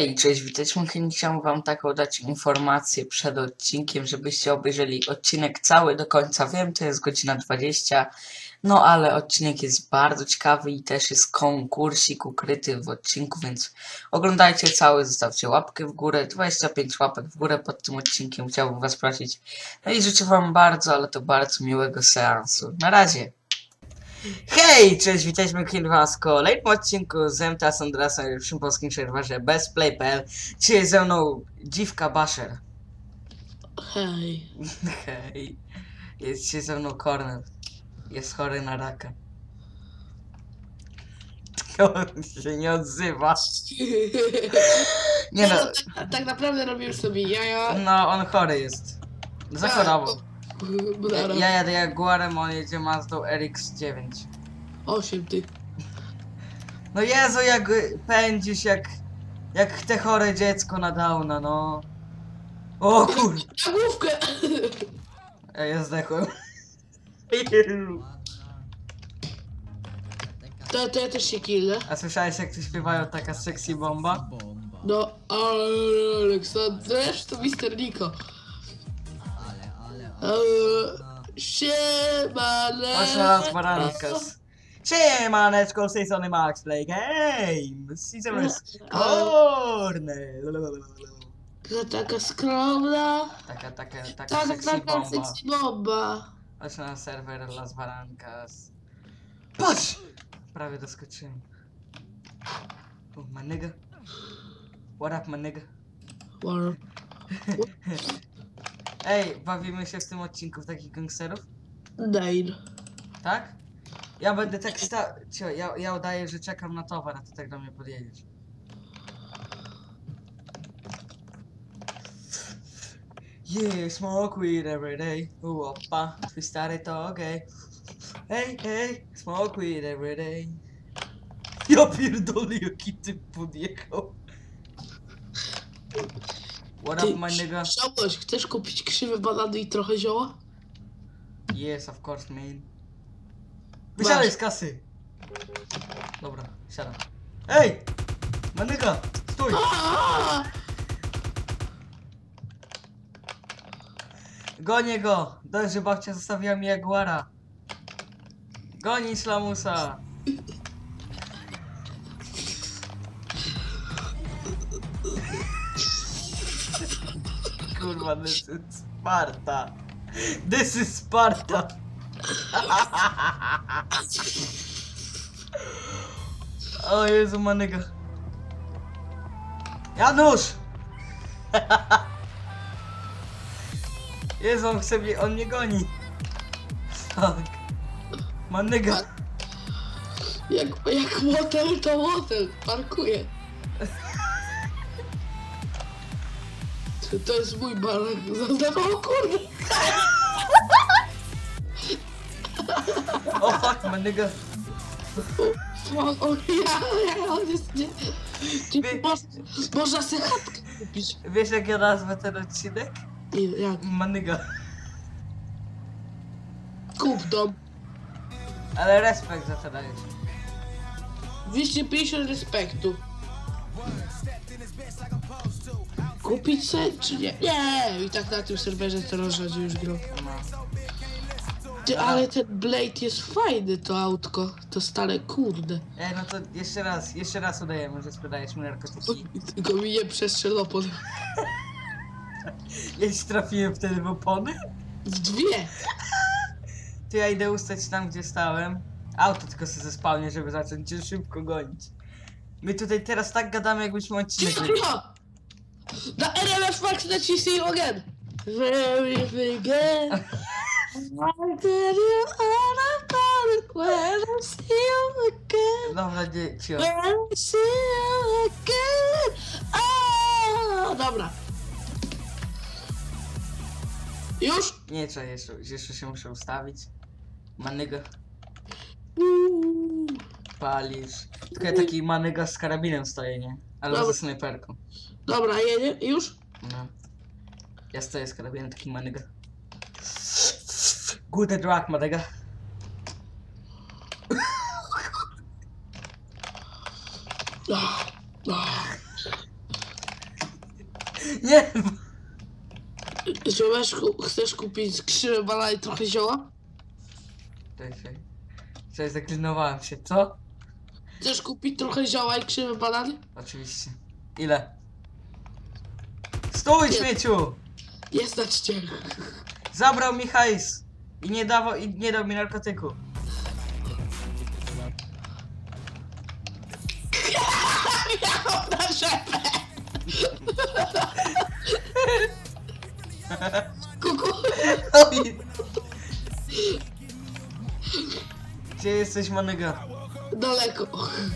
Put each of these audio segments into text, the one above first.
Hej, cześć, witajcie. Chciałem wam taką dać informację przed odcinkiem, żebyście obejrzeli odcinek cały do końca. Wiem, to jest godzina 20, no ale odcinek jest bardzo ciekawy i też jest konkursik ukryty w odcinku, więc oglądajcie cały, zostawcie łapkę w górę, 25 łapek w górę pod tym odcinkiem, chciałbym was prosić. No i życzę wam bardzo, ale to bardzo miłego seansu. Na razie! Hej, cześć, witajmy was w kolejnym odcinku z MTA Sandrasa, najlepszym polskim serwerze bestplay.pl. Dzisiaj ze mną dziwka Basher. Hej. Hej. Jest dzisiaj ze mną Kornel. Jest chory na raka. On się nie odzywa. Nie no. Tak naprawdę robisz sobie jaja. No, on chory jest. Zachorował. Blara. Ja jadę Jaguarem, on jedzie Mazdą RX-9. 8 ty. No Jezu, jak pędzisz, jak te chore dziecko na Downa, no. O kur... Na główkę! Ja zdechłem. To ja też się killę. A słyszałeś, jak tu śpiewają taka sexy bomba? No, Aleksandresz to Mister Niko. Siemane. Chodź na raz Barankas. Siemaneczko, z tej strony Max Play Games. I ze mną jest Kornel. Taka skromna. Taka Taka sexy bomba. sexy bomba. Chodź na serwer Las Barancas. Patrz! Prawie doskoczyłem. Oh, my nigga. What up, my nigga? War. Ej, bawimy się w tym odcinku w takich gangsterów? Nine. Tak? Ja będę tak ja udaję, że czekam na towar, a ty tak do mnie podjedziesz. Yeah, smoke weed every day. Opa, twój stary to okej. Hey, hey, smoke weed every day. Ja pierdolę, jaki ty podjechał. What up, my nigga? Chciałbyś, chcesz kupić krzywe banany i trochę zioła? Yes, of course, man. Wysiadaj z kasy! Dobra, siadam. Ej! Manyga! Stój! Gonię go! Dość, że babcia zostawiła mi Jaguara. Goni Slamusa! Kurwa, this is Sparta! This is Sparta! O Jezu, Manyga. Janusz! Jezu, on chce mnie, on mnie goni. Fuck. Manyga. Jak motel to motel, parkuje. To jest mój balak. O kurde. O fuck, Manyga. On jest nie... Można sobie chatkę kupić. Wiesz jak ja nazwę ten odcinek? Jak? Manyga. Kup dom. Ale respekt za to dajesz. 250 respektu. Kupić se, czy nie? Nie! I tak na tym serwerze coraz rzadziej już grał. No. Ty, ale ten Blade jest fajny, to autko. To stare, kurde. Ej, no to jeszcze raz udajemy, że sprzedajesz mi narkotyki. Tylko mi nie przestrzelło pod... Ja ci trafiłem wtedy w opony? W dwie! To ja idę ustać tam, gdzie stałem. Auto tylko sobie zespałnię, żeby zacząć cię szybko gonić. My tutaj teraz tak gadamy, jakbyśmy odcinek... Cicho! Na RMF Max naciśnij again! Very again. I tell you all about it when I see you again. Dobra, nie, cio. When I see you again. Oh, dobra. Już? Nie, trzeba jeszcze się muszę ustawić. Manyga, palisz. Tylko ja taki manyga z karabinem stoję, nie? Ale Dobra. ze snajperką. Dobra, jedzie? Już? No. Ja stoję z karabinem, taki manyga. Good drug, manyga. Nie! Ziomek, chcesz kupić skrzynię banana i trochę zioła? Cześć, zaklinowałem się, co? Chcesz kupić trochę zioła i krzywy banany? Oczywiście. Ile? Stój, Nie. śmieciu! Jest na 4. Zabrał mi hajs i nie dał mi narkotyku. Miał na rzepę! Kuku! Oj. Gdzie jesteś, Manyga? Daleko.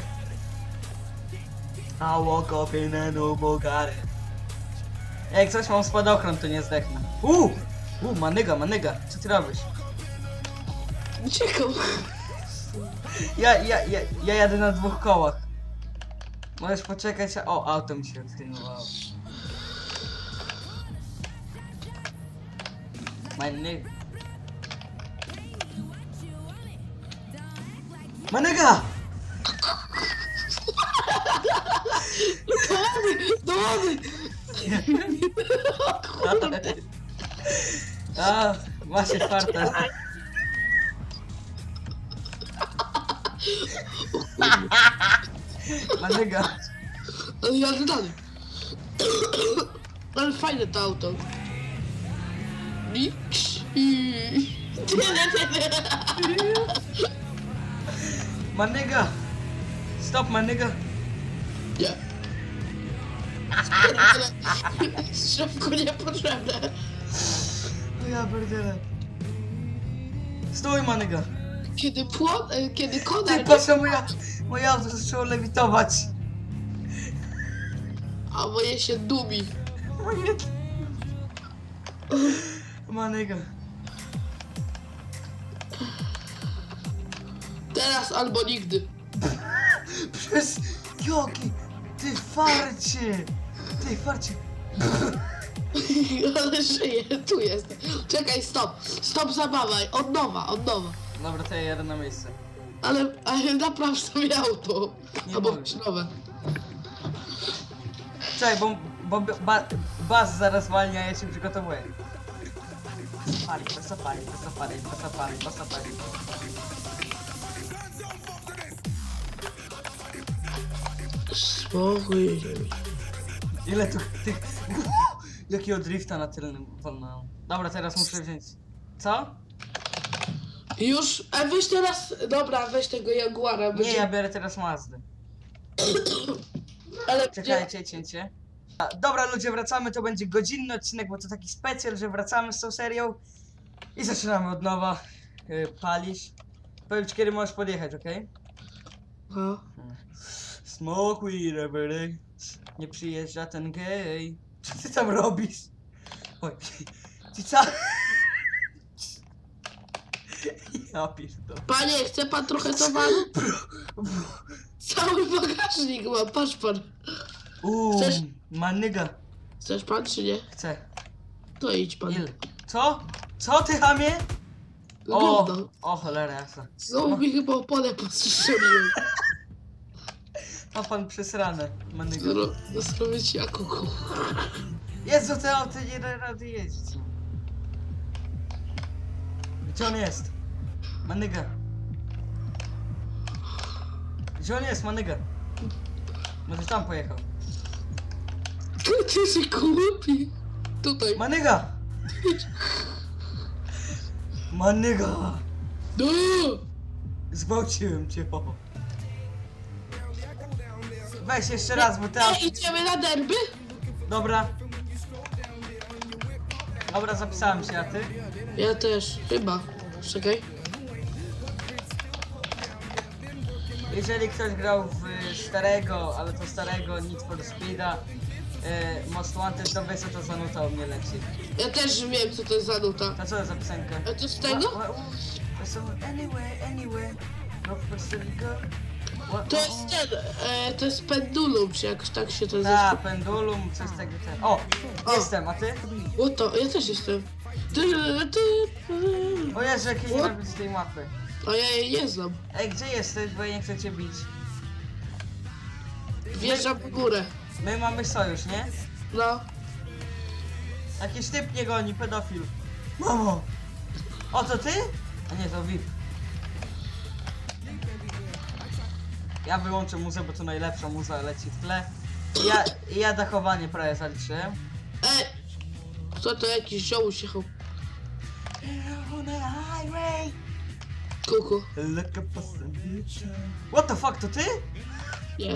I woke up in a new Bugatti. Jak coś mam spadochron, to nie zdechnę. Manyga, co ty robisz? Uciekał. Ja jadę na 2 kołach. Możesz poczekać, o, auto mi się odklingowało. Manyga! Do wody! A, macie farta. Manyga. Ale jadę dalej. Ale fajne to auto. Manyga! Stop, Manyga! Nie. Szybko niepotrzebne. No ja pierdzielę. Stój, Manyga! Kiedy Ty, Konar... patrz, moje auto zaczęło lewitować. A moje się dumi. Moje... Manyga. Teraz albo nigdy. Przez... Joki! Ty farcie! Ty farcie! Ale żyję, tu jest. Czekaj, stop. Stop zabawa. Od nowa. Dobra, to ja jadę na miejsce. Ale napraw sobie auto. Nie Albo mogę. być nowe. Czekaj, bo bas zaraz walnie, a ja się przygotowuję. Pasapali. Spokój. Ile tu tych... Jakiego drifta na tylnym wolno. Dobra, teraz muszę wziąć... Co? Już, a weź teraz, dobra, weź tego Jaguara. Nie, ja biorę teraz Mazdy. Ale Czekajcie, cięcie. Dobra, ludzie, wracamy, to będzie godzinny odcinek, bo to taki specjal, że wracamy z tą serią. I zaczynamy od nowa. Palisz. Powiem ci, kiedy możesz podjechać, okej? No. Smoke weed every day. Nie przyjeżdża ten gej. Co ty tam robisz? Oj, ty co? Ja pierdolę. Panie, chce pan trochę towaru? Cały bagażnik mam, patrz pan. Chcesz? Manyga. Chcesz pan czy nie? Chcę. To idź pan. Il. Co? Co ty, chamie? Gówno. O cholera jasna. Znowu mi chyba oponę postrzeliłem. Ma pan przesrane, Manyga. Zrobię ci jak kuku. Jezu, te auto nie da rady jeździć. Gdzie on jest? Manyga. Gdzie on jest, Manyga? Może tam pojechał. Ty się głupi. Tutaj. Manyga! Manyga! No! Zgwałciłem cię, o. Weź jeszcze raz, bo teraz... Idziemy na derby? Dobra. Dobra, zapisałem się, a ty? Ja też, chyba. Czekaj. Jeżeli ktoś grał w starego, ale to starego Need for Speed'a, Most Wanted, to wie co to za nuta u mnie leci. Ja też wiem co to jest za nuta. To co za piosenka? A to z tego? Anyway, go for go. To jest ten, to jest pendulum, czy jak tak się to Ta, nazywa. pendulum, coś tego ten. O! Jestem, a ty? O to, ja też jestem. O Jezu, jakie nie robić z tej mapy. A ja jej nie znam. Ej, gdzie jesteś, bo ja nie chcę cię bić. Wjeżdżam w górę. My mamy sojusz, nie? No. Jakiś typ mnie goni, pedofil. Mamo! O, to ty? A nie, to VIP. Ja wyłączę muzę, bo to najlepsza muza leci w tle. Ja dachowanie prawie zaliczyłem. Ej! Co to jakiś zioł jechał? Kuku. What the fuck, to ty? Nie.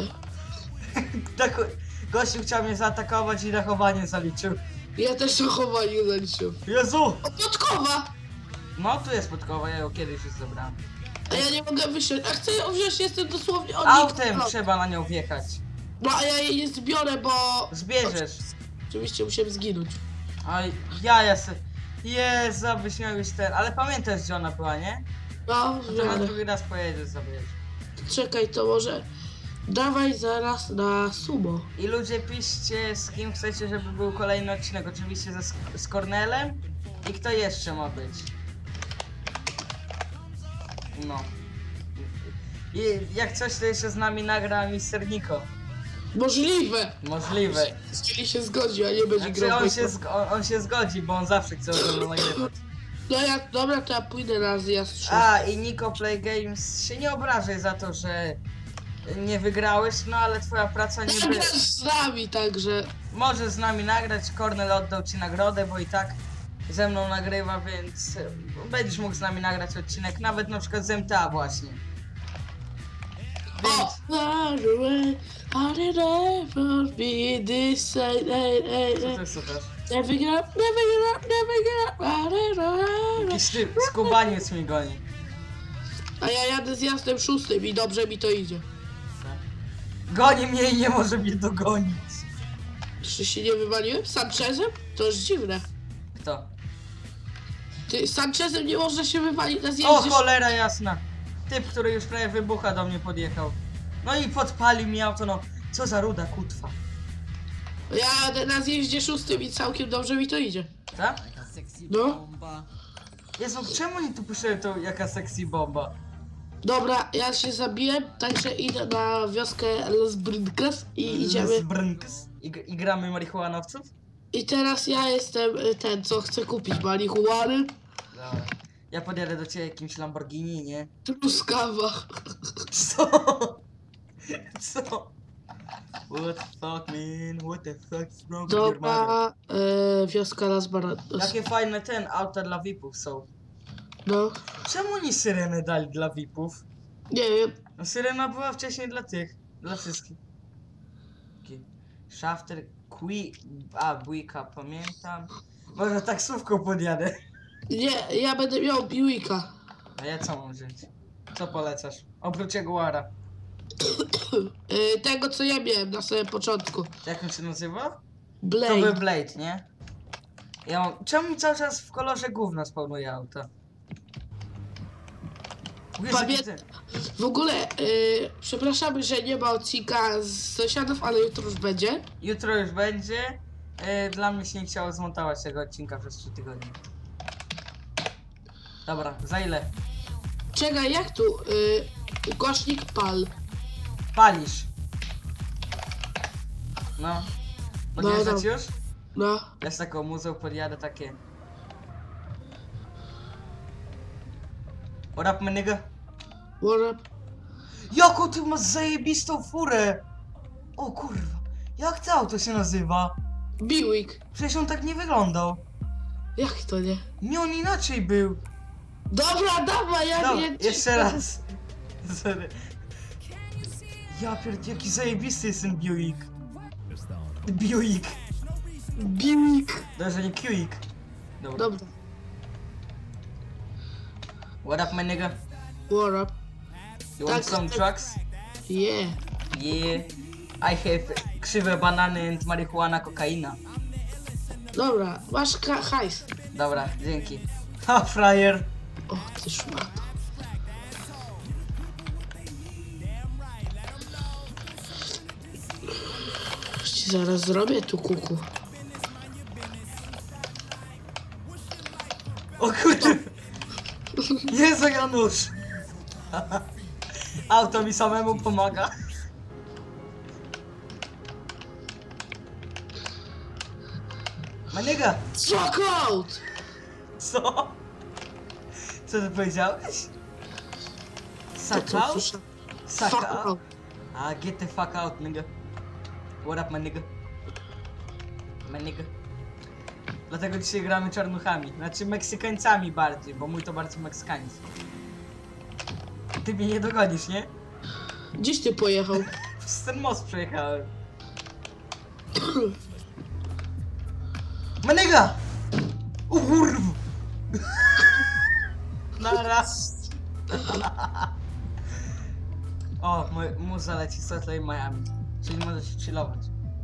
Gościu chciał mnie zaatakować i dachowanie zaliczył. Ja też zachowanie zaliczyłem. Jezu! O, podkowa! No, tu jest podkowa, ja ją kiedyś już zebrałem. A ja nie mogę wysiąść. A chcę ją wziąć, jestem dosłownie od Autem nich. trzeba na nią wjechać. No a ja jej nie zbiorę, bo... Zbierzesz. Oczywiście musiałem zginąć. Oj, ja jestem. Jezu, byś miał już ten. Ale pamiętasz, gdzie ona była, nie? No, To na żaden. drugi raz pojedziesz, zabierzesz. Czekaj, to może... Dawaj zaraz na sumo. I ludzie piszcie, z kim chcecie, żeby był kolejny odcinek. Oczywiście z Kornelem. I kto jeszcze ma być? No. I jak coś, to jeszcze z nami nagra Mister Niko. Możliwe! Możliwe. Jeśli się zgodzi, a nie będzie Znaczy grał. on się zgodzi, bo on zawsze chce ze mną nagrywać. No jak, dobra, to ja pójdę na zjazd. A, i Niko Play Games się nie obrażaj za to, że nie wygrałeś, no ale twoja praca nie by... Grasz z nami, także... Możesz z nami nagrać, Kornel oddał ci nagrodę, bo i tak ze mną nagrywa, więc będziesz mógł z nami nagrać odcinek, nawet na przykład z MTA właśnie. Więc... I did ever be this side, Co ty słuchasz? never get up, never get up, never get up, Jakiś typ, skubaniec mi goni. a ja jadę z jazdem 6 i dobrze mi to idzie. Goni mnie i nie może mnie dogonić. Czy się nie wywaliłem? Sanchezem? To już dziwne. Kto? Ty, Sanchezem nie można się wywalić na O, zjeździe. cholera jasna. Typ, który już prawie wybucha, do mnie podjechał. No i podpalił mi auto, no. Co za ruda kutwa. Ja jadę na zjeździe 6 i całkiem dobrze mi to idzie. Tak? No. Jezu, czemu oni tu piszą to jaka sexy bomba? Dobra, ja się zabiję, także idę na wioskę Los Brincas i idziemy. Z Brynks. I gramy marihuanowców? I teraz ja jestem ten, co chce kupić marihuanę. Dobra. Ja podjadę do ciebie jakimś Lamborghini, nie? Truskawa. Co? Co? What the fuck, man? What the fuck's wrong with your mother? Dobra, wioska Las Barrancas. Jakie fajne auta dla VIP-ów są. No, Czemu oni syrenę dali dla VIP-ów? nie wiem. No syrena była wcześniej dla tych, dla wszystkich. Shafter, Buika, pamiętam. Może taksówką podjadę. Nie, ja będę miał Buicka. A ja co mam wziąć? Co polecasz? Oprócz Jaguara. Tego, co ja miałem na samym początku. Jak on się nazywa? To Blade. był Blade, nie? Ja mam... Czemu mi cały czas w kolorze gówna spawnuje auto? W ogóle, przepraszamy, że nie ma odcinka z sąsiadów, ale jutro już będzie. Jutro już będzie. Dla mnie się nie chciało zmontować tego odcinka przez 3 tygodnie. Dobra, za ile? Czekaj, jak tu? Ukośnik pal. Palisz. No. Podjeżdżać no. już? No. Ja z taką muzą podjadę takie. What up, my nigga? What up? Jaką ty masz zajebistą furę! O kurwa, jak to auto się nazywa? Buick. Przecież on tak nie wyglądał. Jak to nie? Nie, on inaczej był. Dobra, dawaj, ja Dobra, nie... jeszcze raz. Sorry. Ja jaki zajebisty jest ten Buick. Buick. Buick. Dobrze, nie Buick. Dobra. Dobra. What up, my nigga? What up? You want some drugs? Yeah. Yeah. I have krzywe banany and marihuana, kokaina. Dobra, masz hajs. Dobra, dzięki. Ha, frajer. O, ty szmato. Już ci zaraz zrobię tu kuku. O kurde. Jezu, Janusz. Auto mi samemu pomaga. Maniga! Fuck out! Co? Co ty powiedziałeś? Suck out? Suck Fuck out? out. Get the fuck out, nigga. What up, my nigga? My nigga. Dlatego dzisiaj gramy czarnuchami. Znaczy Meksykańcami bardziej, bo mój to bardziej meksykański. Ty mnie nie dogonisz, nie? Gdzieś ty pojechał? Przez ten most przejechałem. Maniga! O kurw! Na raz. O, muza leci z Hotline Miami. Czyli może się chillować.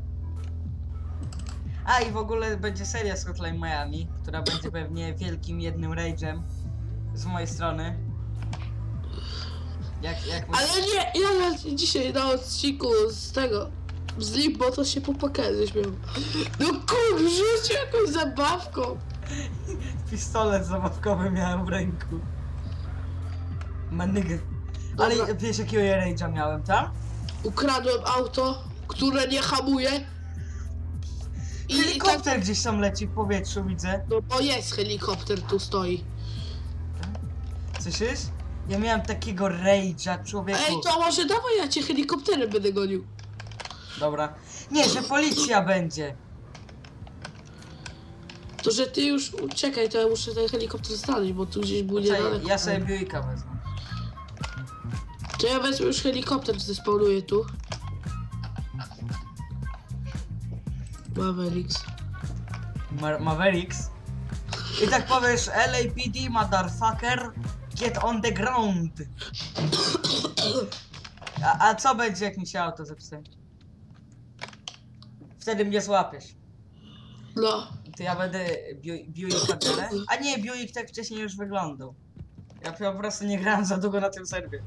A i w ogóle będzie seria z Hotline Miami, która będzie pewnie wielkim jednym rage'em z mojej strony. Jak Ale nie, ja dzisiaj na odcinku z tego, z Limbo to się popłakałem, śmiał. No kurwa, rzuć jakąś zabawką. Pistolet zabawkowy miałem w ręku. Manigę. Ale Dobra. wiesz jakiego ja rage'a miałem tam? Ukradłem auto, które nie hamuje. Helikopter gdzieś tam leci w powietrzu, widzę. No bo jest helikopter, tu stoi. Słyszysz? Ja miałem takiego rage'a, człowieku. Ej, to może dawaj, ja cię helikopterem będę gonił. Dobra. Nie, że policja będzie. To, że ty już, czekaj, to ja muszę ten helikopter znaleźć, bo tu gdzieś był Czekaj, niedaleko. ja sobie Buicka wezmę. To ja wezmę już helikopter, zespawnuję tu. Mavericks. Mavericks. I tak powiesz LAPD, motherfucker, get on the ground. A co będzie, jak mi się auto zepsuje? Wtedy mnie złapiesz. No. To ja będę Buicka biorę. A nie, Buick tak wcześniej już wyglądał. Ja po prostu nie grałem za długo na tym serwie.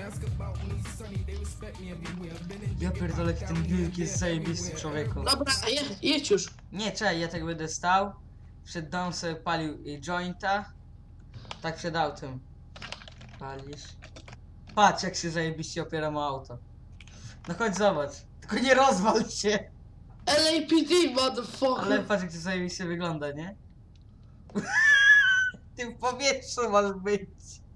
Ja pierdolę, jaki ten Buick jest zajebisty, człowieku. Dobra, jedź już. Nie, czekaj, ja tak będę stał. Przed domem sobie palił jointa. Tak przed autem. Palisz. Patrz, jak się zajebiście opiera mu auto. No chodź zobacz. Tylko nie rozwal się. LAPD, motherfucker. Ale patrz, jak to zajebiście wygląda, nie? Ty w powietrzu masz być.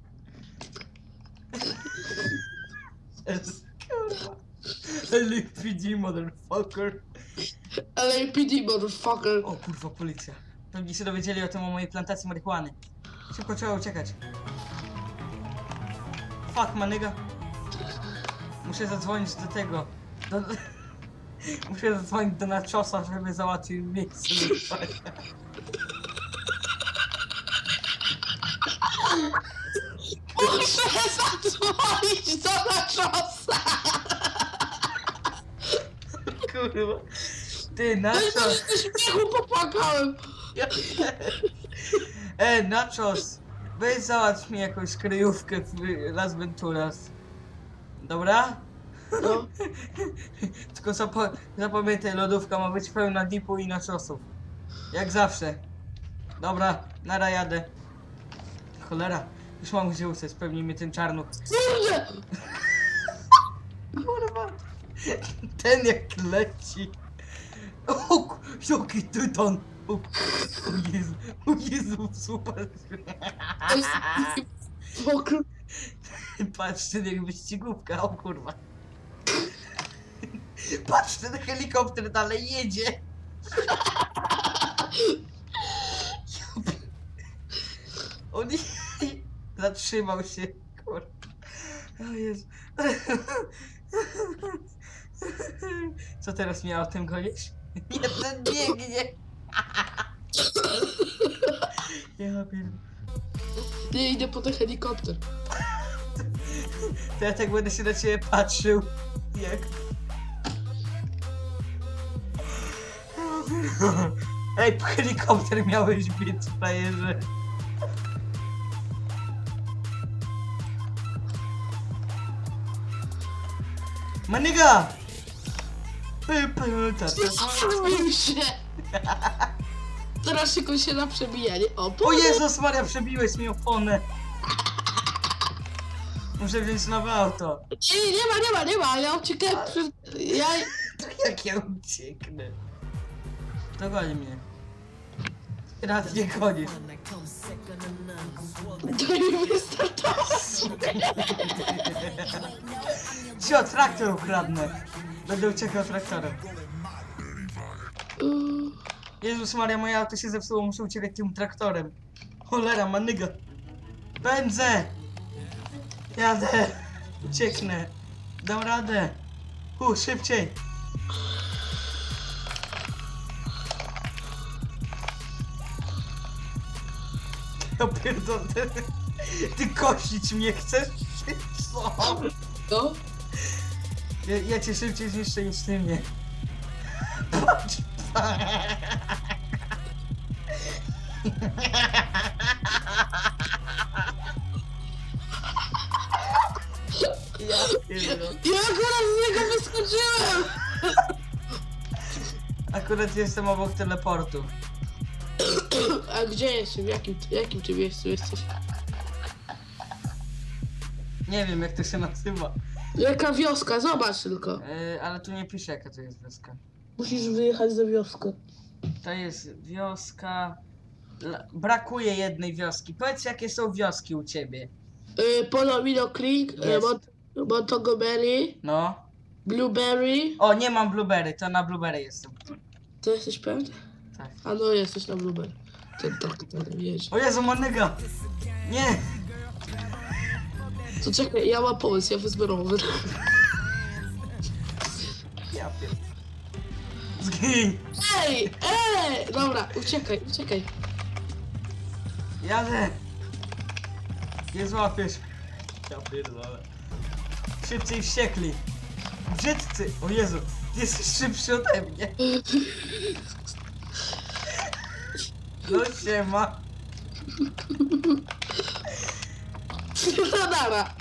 Kurwa. LAPD, motherfucker. LAPD, motherfucker. O kurwa, policja. Pewnie się dowiedzieli o tym, o mojej plantacji marihuany. Szybko trzeba uciekać. Fuck, maniga. Muszę zadzwonić do tego. Muszę zadzwonić do Nachosa, żeby załatwił miejsce wyspania. Muszę zadzwonić do Nachosa. Kurwa. Ty, No i Nachos. ze śmiechu popłakałem. Nachos. Weź załatw mi jakąś kryjówkę w Las Venturas. Dobra? No. Tylko zapamiętaj, lodówka ma być pełna dipu i nachosów. Jak zawsze. Dobra, nara jadę. Cholera, już mam gdzie uciec, pewnie mnie ten czarnuch. Kurde! Kurwa. Ten jak leci. O, jaki tytan. O Jezu, super. Mokro. Patrz, ten jak wyścigówka, o kurwa. Patrz, ten helikopter dalej jedzie. On zatrzymał się, kurwa. O Jezu. Co teraz mnie autem gonisz? Nie, ten biegnie. Ja pierdolę. Nie idę po ten helikopter. To ja tak będę się na ciebie patrzył. Jak? Ej, helikopter miałeś biec, frajerze. Maniga! Zastanowił się. Teraz szykuje się na przebijanie. O Jezus Maria, przebiłeś mi oponę. Muszę wziąć nowe auto. Nie ma. Ja uciekałem przed... Ja... Jak ja ucieknę? Dogoni mnie. Teraz nie koniec. Daj mi wystartować. Cio, traktor ukradnę. Będę uciekał traktorem. Jezus Maria, moje auto się zepsuło, muszę uciekać tym traktorem. Cholera, manyga. Pędzę! Jadę! Ucieknę. Dam radę. Szybciej. Ja pierdolę. Ty kosić mnie chcesz? Co? No? Ja cię szybciej zniszczę niż ty mnie. Patrz. Ja pierdolę. Ja akurat z niego wyskoczyłem! Akurat jestem obok teleportu. A gdzie jesteś? W jakim ty miejscu jesteś? Nie wiem jak to się nazywa. Jaka wioska? Zobacz tylko. Ale tu nie pisze jaka to jest wioska. Musisz wyjechać za wioskę. To jest wioska... Brakuje jednej wioski. Powiedz jakie są wioski u ciebie. Polomino Creek, Jest. Montgomery, No. Blueberry. O, nie mam blueberry, to na blueberry jestem. To jesteś pewny? Tak. A no, jesteś na Blueberry. Ten traktor jedzie. O Jezu, manyga! Nie! To czekaj, ja mam pomysł, ja wezmę rower. Ja pierd... Zgin! Ej! Dobra, uciekaj. Jadę! Nie złapiesz. Ja pierdolę. Szybciej wściekli. Brzydcy! O Jezu, ty jesteś szybszy ode mnie. No siema. Radara!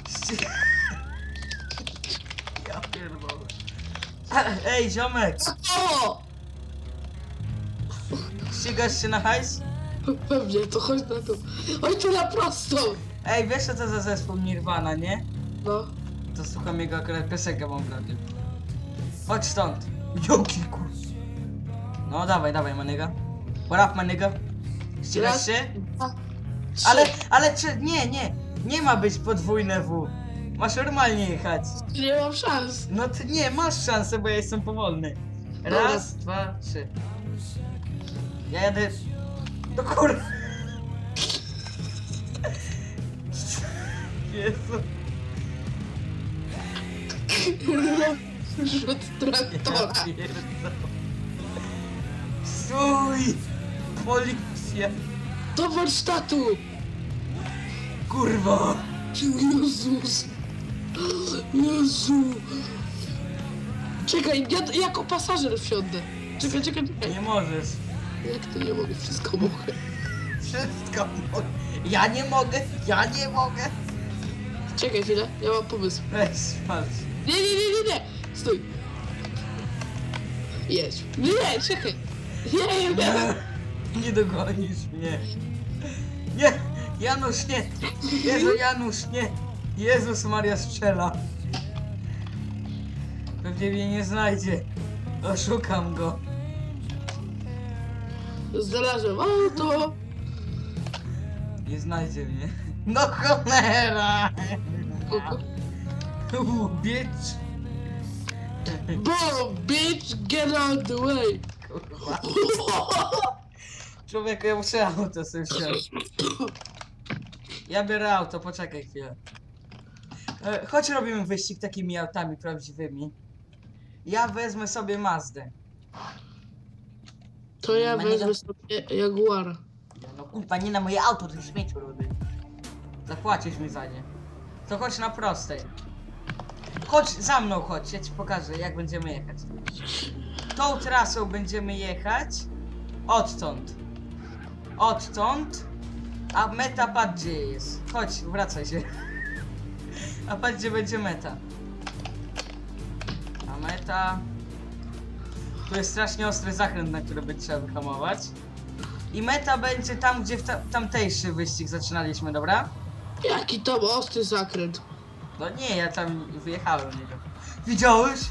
Ja pierdolę. Ej, ziomek! O! Ścigasz się na hajs? Pewnie, to chodź na to. Oj, tu na prostą! Ej, wiesz co to za zespół Nirvana, nie? No. To słucham jego akurat piosenkę mam w radiu. Chodź stąd. Joki kur... No dawaj, maniga. What up, maniga? Ścigasz Raz, się? dwa, trzy. Ale czy... Nie ma być podwójne W. Masz normalnie jechać. Nie mam szans. No ty nie, masz szansę, bo ja jestem powolny. Raz, dwa, trzy. Ja jadę... Do kur... Jezu. Rzut traktora. Ja pierdolę. Stój! Policja! Do warsztatu! Kurwa! Jezus! Jezu! Czekaj, ja jako pasażer wsiądę. Czekaj. Nie możesz. Jak to nie mogę? Wszystko mogę. Wszystko mogę. Ja nie mogę. Czekaj chwilę, ja mam pomysł. Weź, patrz. Nie! Stój! Jedź. Nie, czekaj! Nie! Nie dogonisz mnie. Nie! Janusz, nie! Jezu, Janusz, nie! Jezus Maria strzela. Pewnie mnie nie znajdzie. Oszukam go. Znalazłem auto! Nie znajdzie mnie. No cholera! Bitch! Bo, bitch, get out the way! Kurwa. Człowieku, ja muszę auto sobie wziąć. Ja biorę auto, poczekaj chwilę. Chodź robimy wyścig takimi autami prawdziwymi. Ja wezmę sobie Mazdę. To ja wezmę sobie Jaguara. No kurwa, nie na moje auto, to śmieciu rudy. Zapłacisz mi za nie. To chodź na prostej. Chodź, za mną chodź, ja ci pokażę jak będziemy jechać. Tą trasą będziemy jechać. Odtąd. A meta patrz gdzie jest. Chodź, wracaj się. A patrz gdzie będzie meta. A meta... Tu jest strasznie ostry zakręt, na który będzie trzeba wyhamować. I meta będzie tam, gdzie w tamtejszy wyścig zaczynaliśmy, dobra? Jaki to ostry zakręt. No nie, ja tam wyjechałem w niego. Widziałeś?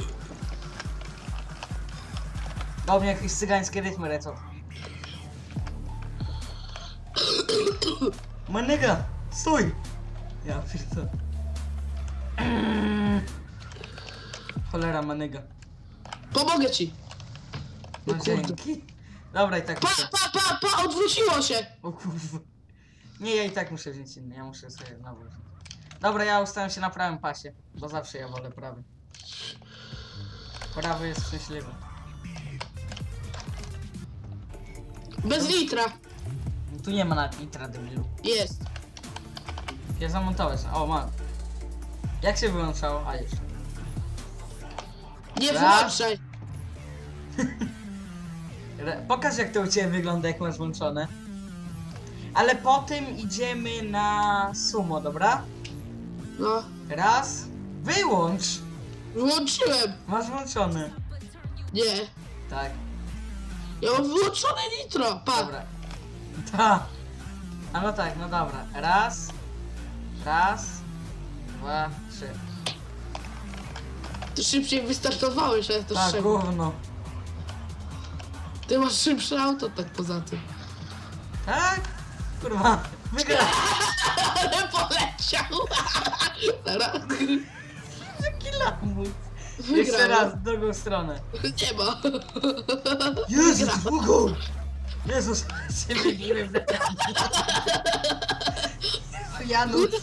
Do mnie jakieś cygańskie rytmy lecą. Manyga, stój! Ja pierdolę. Cholera, Manyga. Pomogę ci. No O kurde. dzięki. Dobra, i tak muszę. Pa, odwróciło się. O kurwa. Nie, ja i tak muszę wziąć inny, ja muszę sobie nawrócić. Dobra, ja ustawiam się na prawym pasie, bo zawsze ja wolę prawy. Prawy jest szczęśliwy. Bez litra. Tu nie ma nawet nitra, debilu. Jest. Ja zamontałeś. O, mam. Jak się wyłączało? A już. Nie Raz. włączaj. Pokaż jak to u ciebie wygląda, jak masz włączone. Ale po tym idziemy na sumo, dobra? No. Raz. Wyłącz! Włączyłem. Masz włączony. Nie. Tak. Ja mam wyłączone nitro. Pa. Dobra. Ta. A no tak, no dobra. Raz. Raz. Dwa, trzy. Ty szybciej wystartowałeś, ale to Tak, szybko. gówno. Ty masz szybsze auto tak poza tym. Tak? Kurwa. Wygrałem. Ale poleciał. Teraz. Jaki lamus. Jeszcze Wygrałem. raz, w drugą stronę. Nie ma. Jezus, długą! Jezus, się wybiłem. Janusz.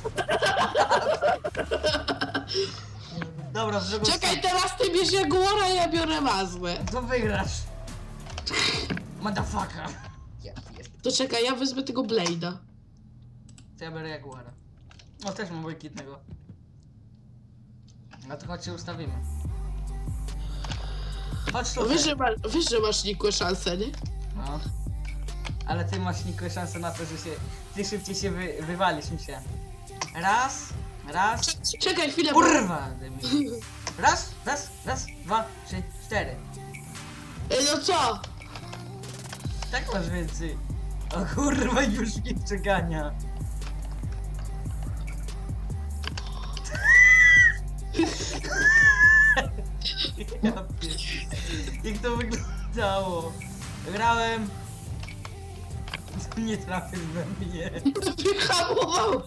Dobra, w drugą Czekaj, teraz ty bierz Jaguara, ja biorę Mazdę. stronę. To wygrasz. Motherfucker. Ja pierd- To czekaj, ja wezmę tego Blade'a. To ja biorę Jaguara. O, też mam błękitnego. No to chodź się ustawimy. Chodź tu. Wiesz, że masz nikłe szanse, nie? No. Ale ty masz nikłe szanse na to, że się... Ty szybciej się wywalisz mi się. Raz. Raz. Czekaj chwilę. Kurwa! debil. Raz, dwa, trzy, cztery. Ej, no co? Tak masz więcej. O kurwa, już nie przegania. Ja jak to wyglądało? Grałem. Nie trafił we mnie. Wyhamował.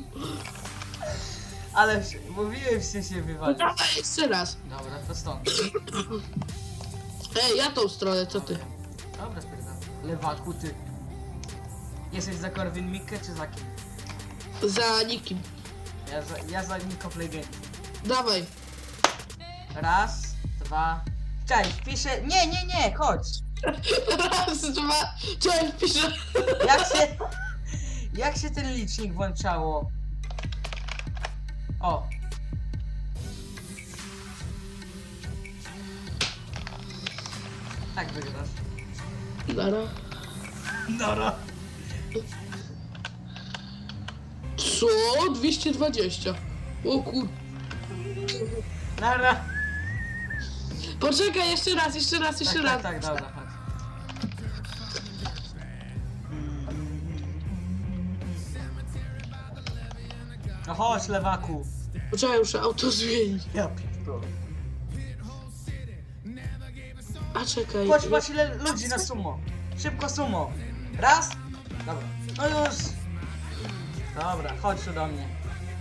Ale mówiłem, że się wywalić. Dawaj jeszcze raz. Dobra, to stąd. Ej, ja tą stronę, co ty? Dobra, spierdam. Lewaku, ty. Jesteś za Korwin Mikke, czy za kim? Za nikim. Ja za Niko Playgame. Dawaj. Raz, dwa... Cześć, wpiszę... Nie, chodź! Raz, dwa. Czekaj, piszę. Jak się... Jak się ten licznik włączało? O! Tak wygrasz. Nara. Nara! Co? 220. O kur... Nara! Poczekaj, jeszcze raz, jeszcze raz. Tak, dobra, chodź. No chodź, lewaku! Poczekaj, muszę auto zmienić. Ja pierdolę. A czekaj. Chodź, patrz ile ludzi na sumo. Szybko sumo. Raz. Dobra. No już. Dobra, chodź tu do mnie.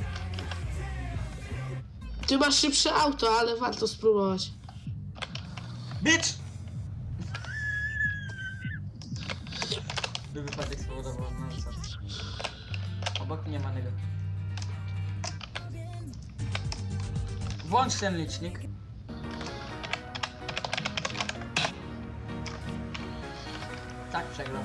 Ty masz szybsze auto, ale warto spróbować. Bitch! By wypadek spowodował no co. Obok mnie ma niego. Włącz ten licznik. Tak, przegrał.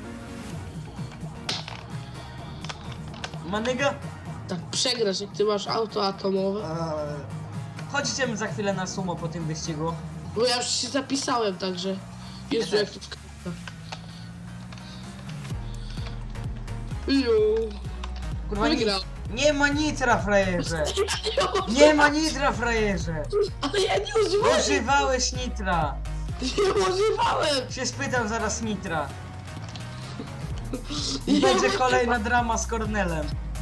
Manyga? Tak przegrasz, jak ty masz auto atomowe. Chodź, idziemy za chwilę na sumo po tym wyścigu. Bo ja już się zapisałem, także... Jezu, Ja jak też. to wkręca. Jo. Kurwa, Wygrał. nie ma nitra, frajerze! Nie ma nitra, frajerze! Ale ja nie używałem! Używałeś nitra! Nie używałem! Się spytam zaraz nitra. I będzie kolejna drama z Kornelem.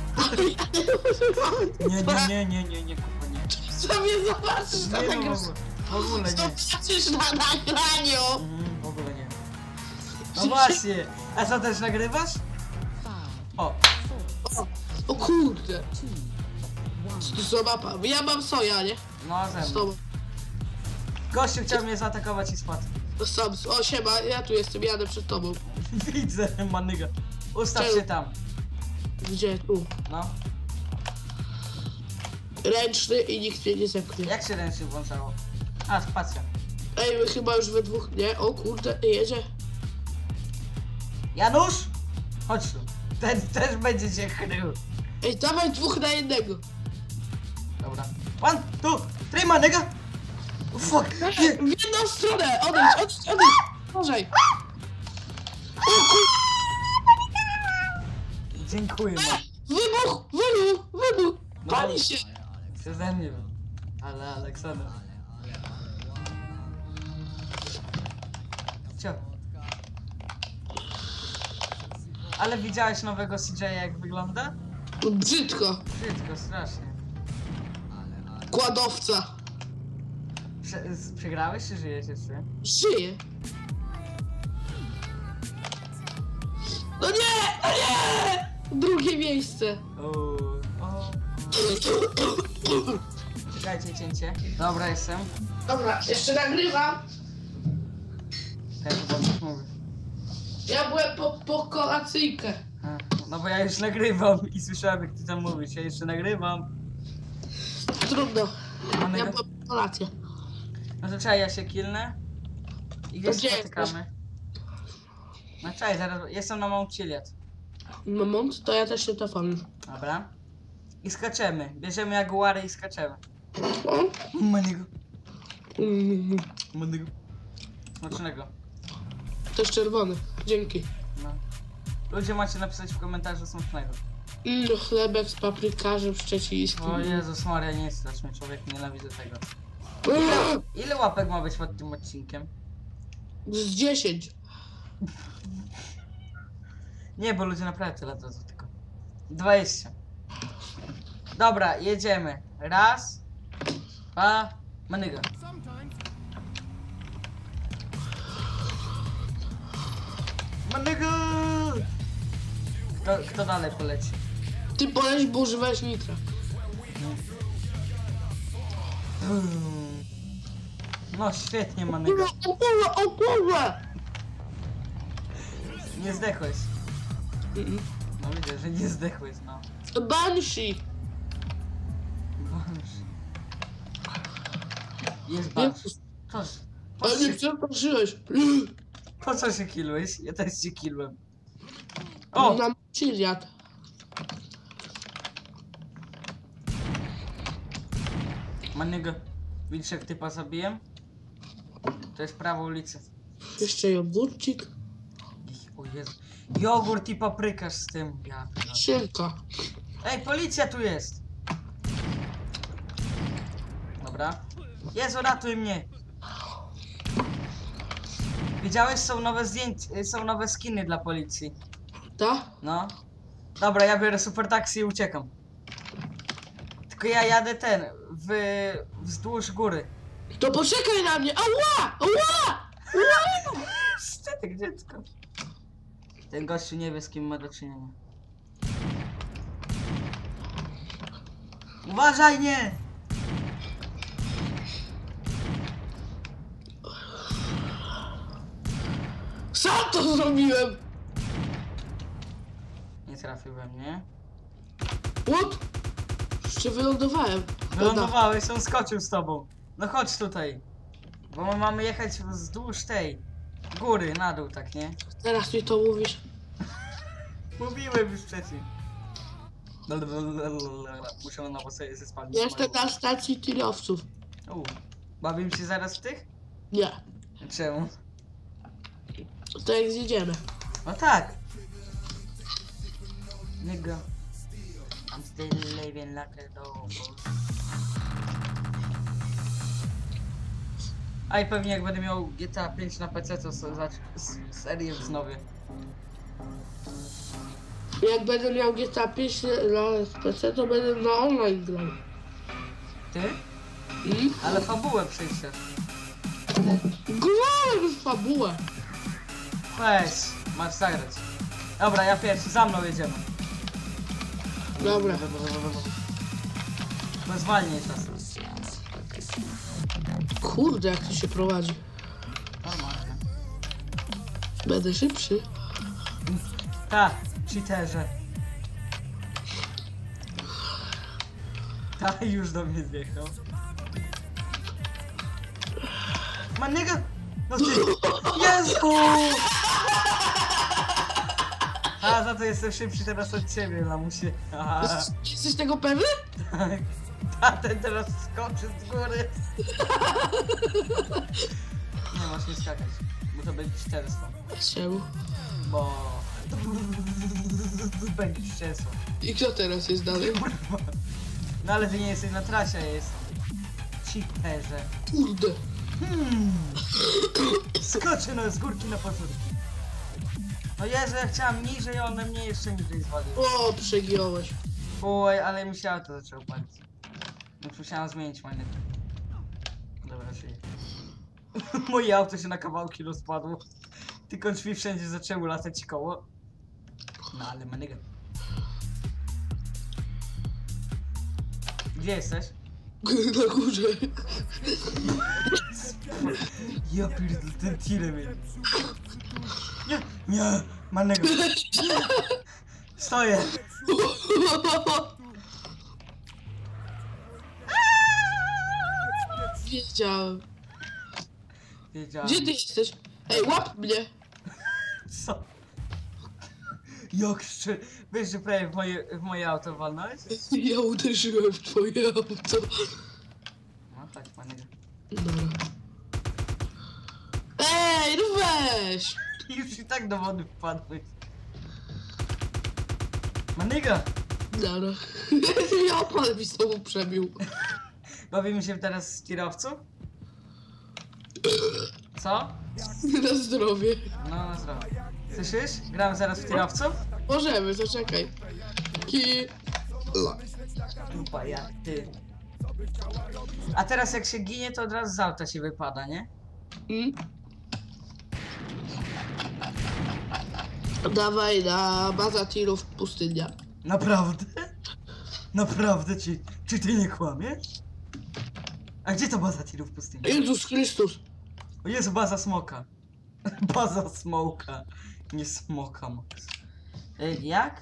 Nie, kurwa nie. Sobie zobaczysz na Nie, no, nagraniu. w ogóle nie. Zobaczysz na nagraniu! W ogóle nie. No właśnie, a co też nagrywasz? O, O kurde. Co mapa? Ja mam soja, nie? no ze Z mną. tobą. Gościu chciał mnie zaatakować i spadł. Sam. O siema, ja tu jestem, jadę przed tobą. Widzę, manyga. Ustaw Czemu? się tam. Gdzie? Tu. No. Ręczny i nikt mnie nie zepchnie. Jak się ręcznie włączało? A, spacja. Ej, my chyba już we dwóch, nie? O kurde, jedzie. Janusz! Chodź tu. Ten też będzie cię chrył. Ej, dawaj 2 na 1. Dobra. 1, 2, 3, manyga! Fuck! W jedną stronę! Odejdź! Uważaj! O kurde! Dziękuję, man. Wybuch! No, Pali się! Przeze mnie. Ale Aleksander. Cio. Ale widziałeś nowego CJ jak wygląda? Brzydko. Brzydko, strasznie. Kładowca. Przegrałeś czy żyjesz jeszcze? Żyje. No nie! No nie! Drugie miejsce. O. Czekajcie, cięcie. Dobra, jestem. Dobra, jeszcze nagrywam. Ja chyba coś mówię. Ja byłem po kolacyjkę. A, no bo ja już nagrywam i słyszałem jak ty tam mówisz. Ja jeszcze nagrywam. Trudno. Mamy Ja go... byłem po kolację. No to czekaj, ja się kilnę. I To gdzie gdzie się spotykamy? No czekaj, zaraz, jestem na Mount Chiliad. Moment, to ja też się tefam. Dobra. I skaczemy. Bierzemy jaguary i skaczemy. O? Manigo. Mm, Manigo. Smacznego. też czerwony. Dzięki. No. Ludzie macie napisać w komentarzu smacznego. Chlebek z paprykarzem szczecińskim. O Jezus Maria, nie strasz mnie, człowiek, nienawidzę tego. Mm, Ile łapek ma być pod tym odcinkiem? Z 10. Nie, bo ludzie naprawdę tyle dadzą tylko. 20. Dobra, jedziemy. Raz, dwa, Manigo. Manigo! Kto dalej poleci? Ty poleć, bo używałeś nitra. No świetnie, Manigo. O kurwa! Nie zdechłeś. No widzę, że nie zdechłeś, no. Banshee! Bansz. Jest bansz. Po, po, Ale nie się, przeproszyłeś. po co się kilłeś? Ja też się kilłem. O! Na Chiliad. Manigo, widzisz jak typa zabiłem? To jest prawo ulicy. Jeszcze jogurcik. O Jezu. Jogurt i paprykarz z tym. Ja pierdolę. Szynka. Ej, policja tu jest! Dobra. Jezu, ratuj mnie! Widziałeś, są nowe zdjęcia, są nowe skiny dla policji. Ta? No. Dobra, ja biorę super taksi i uciekam. Tylko ja jadę wzdłuż góry. To poczekaj na mnie! Ała! Ała! Szczetek, dziecko. Ten gościu nie wie, z kim ma do czynienia. Uważaj, nie! Sam to zrobiłem! Nie trafił we mnie. What? Jeszcze wylądowałem. Wylądowałeś, on skoczył z tobą. No chodź tutaj. Bo my mamy jechać wzdłuż tej góry, na dół, tak nie? Teraz mi to mówisz. Mówiłem już wcześniej. Muszę na nowo sobie zespalić. Jestem na stacji tirowców. Bawię się zaraz w tych? Nie. Czemu? To jak zjedziemy. No tak. Nigga. I'm still living like a dog. A i pewnie jak będę miał GTA 5 na PC, to serię wznowię. Jak będę miał GTA 5 na PC, to będę na online grał. Ty? Mm? Ale fabułę przejściesz. Grałem w fabułę. Weź, masz zagrać. Dobra, ja pierwszy, za mną jedziemy. Dobra. No zwalnij czas. Kurde, jak to się prowadzi. Normalnie. Będę szybszy. Tak, cheaterze. Tak, już do mnie zjechał. Manega! No ty! Jezu! A, za to jestem szybszy teraz od ciebie, lamusie. Aha. Jesteś tego pewny? Tak. A ten teraz skoczy z góry. Nie, masz nie skakać. Bo to będzie czterstwo. Czemu? Bo... Będzie czterstwo. I kto teraz jest dalej? No ale ty nie jesteś na trasie, jest. Cheaterze. Kurde. Skoczy z górki na pozór. No Jezu, ja chciałam niżej, a one mnie jeszcze niżej zwaliły. O, przegiąłeś. Oj, ale mi się auto zaczęło palić. Więc musiałam zmienić manewr. Dobra, żyję. Moje auto się na kawałki rozpadło. Tylko drzwi wszędzie zaczęły latać koło. No ale manewr. Gdzie jesteś? Na górze. Ja pierdolę, ten tirem jest. Nie, nie, manewr. Stoję. Wiedziałem. Wiedziałem. Gdzie ty jesteś? Ej, łap mnie. Co? Jak szczerze. Wiesz, że prawie w moje auto walnąłeś? Ja uderzyłem w twoje auto. No tak, manewr. Dobra. Ej, no weź! Już i tak do wody wpadłeś. Maniga! Dobra. Ja opal mi z tobą przebił. Bawimy się teraz z kierowcą? Co? Na zdrowie. No, na zdrowie. Słyszysz? Gramy zaraz w kierowców? Możemy, zaczekaj. Dupa, jak ty. A teraz jak się ginie, to od razu z auta się wypada, nie? Dawaj na baza tirów pustynia. Naprawdę? Naprawdę ci? Czy ty nie kłamiesz? A gdzie to baza tirów pustyni? Jezus Chrystus. O Jezu, baza smoka. Baza smoka. Nie smoka, Max. Jak?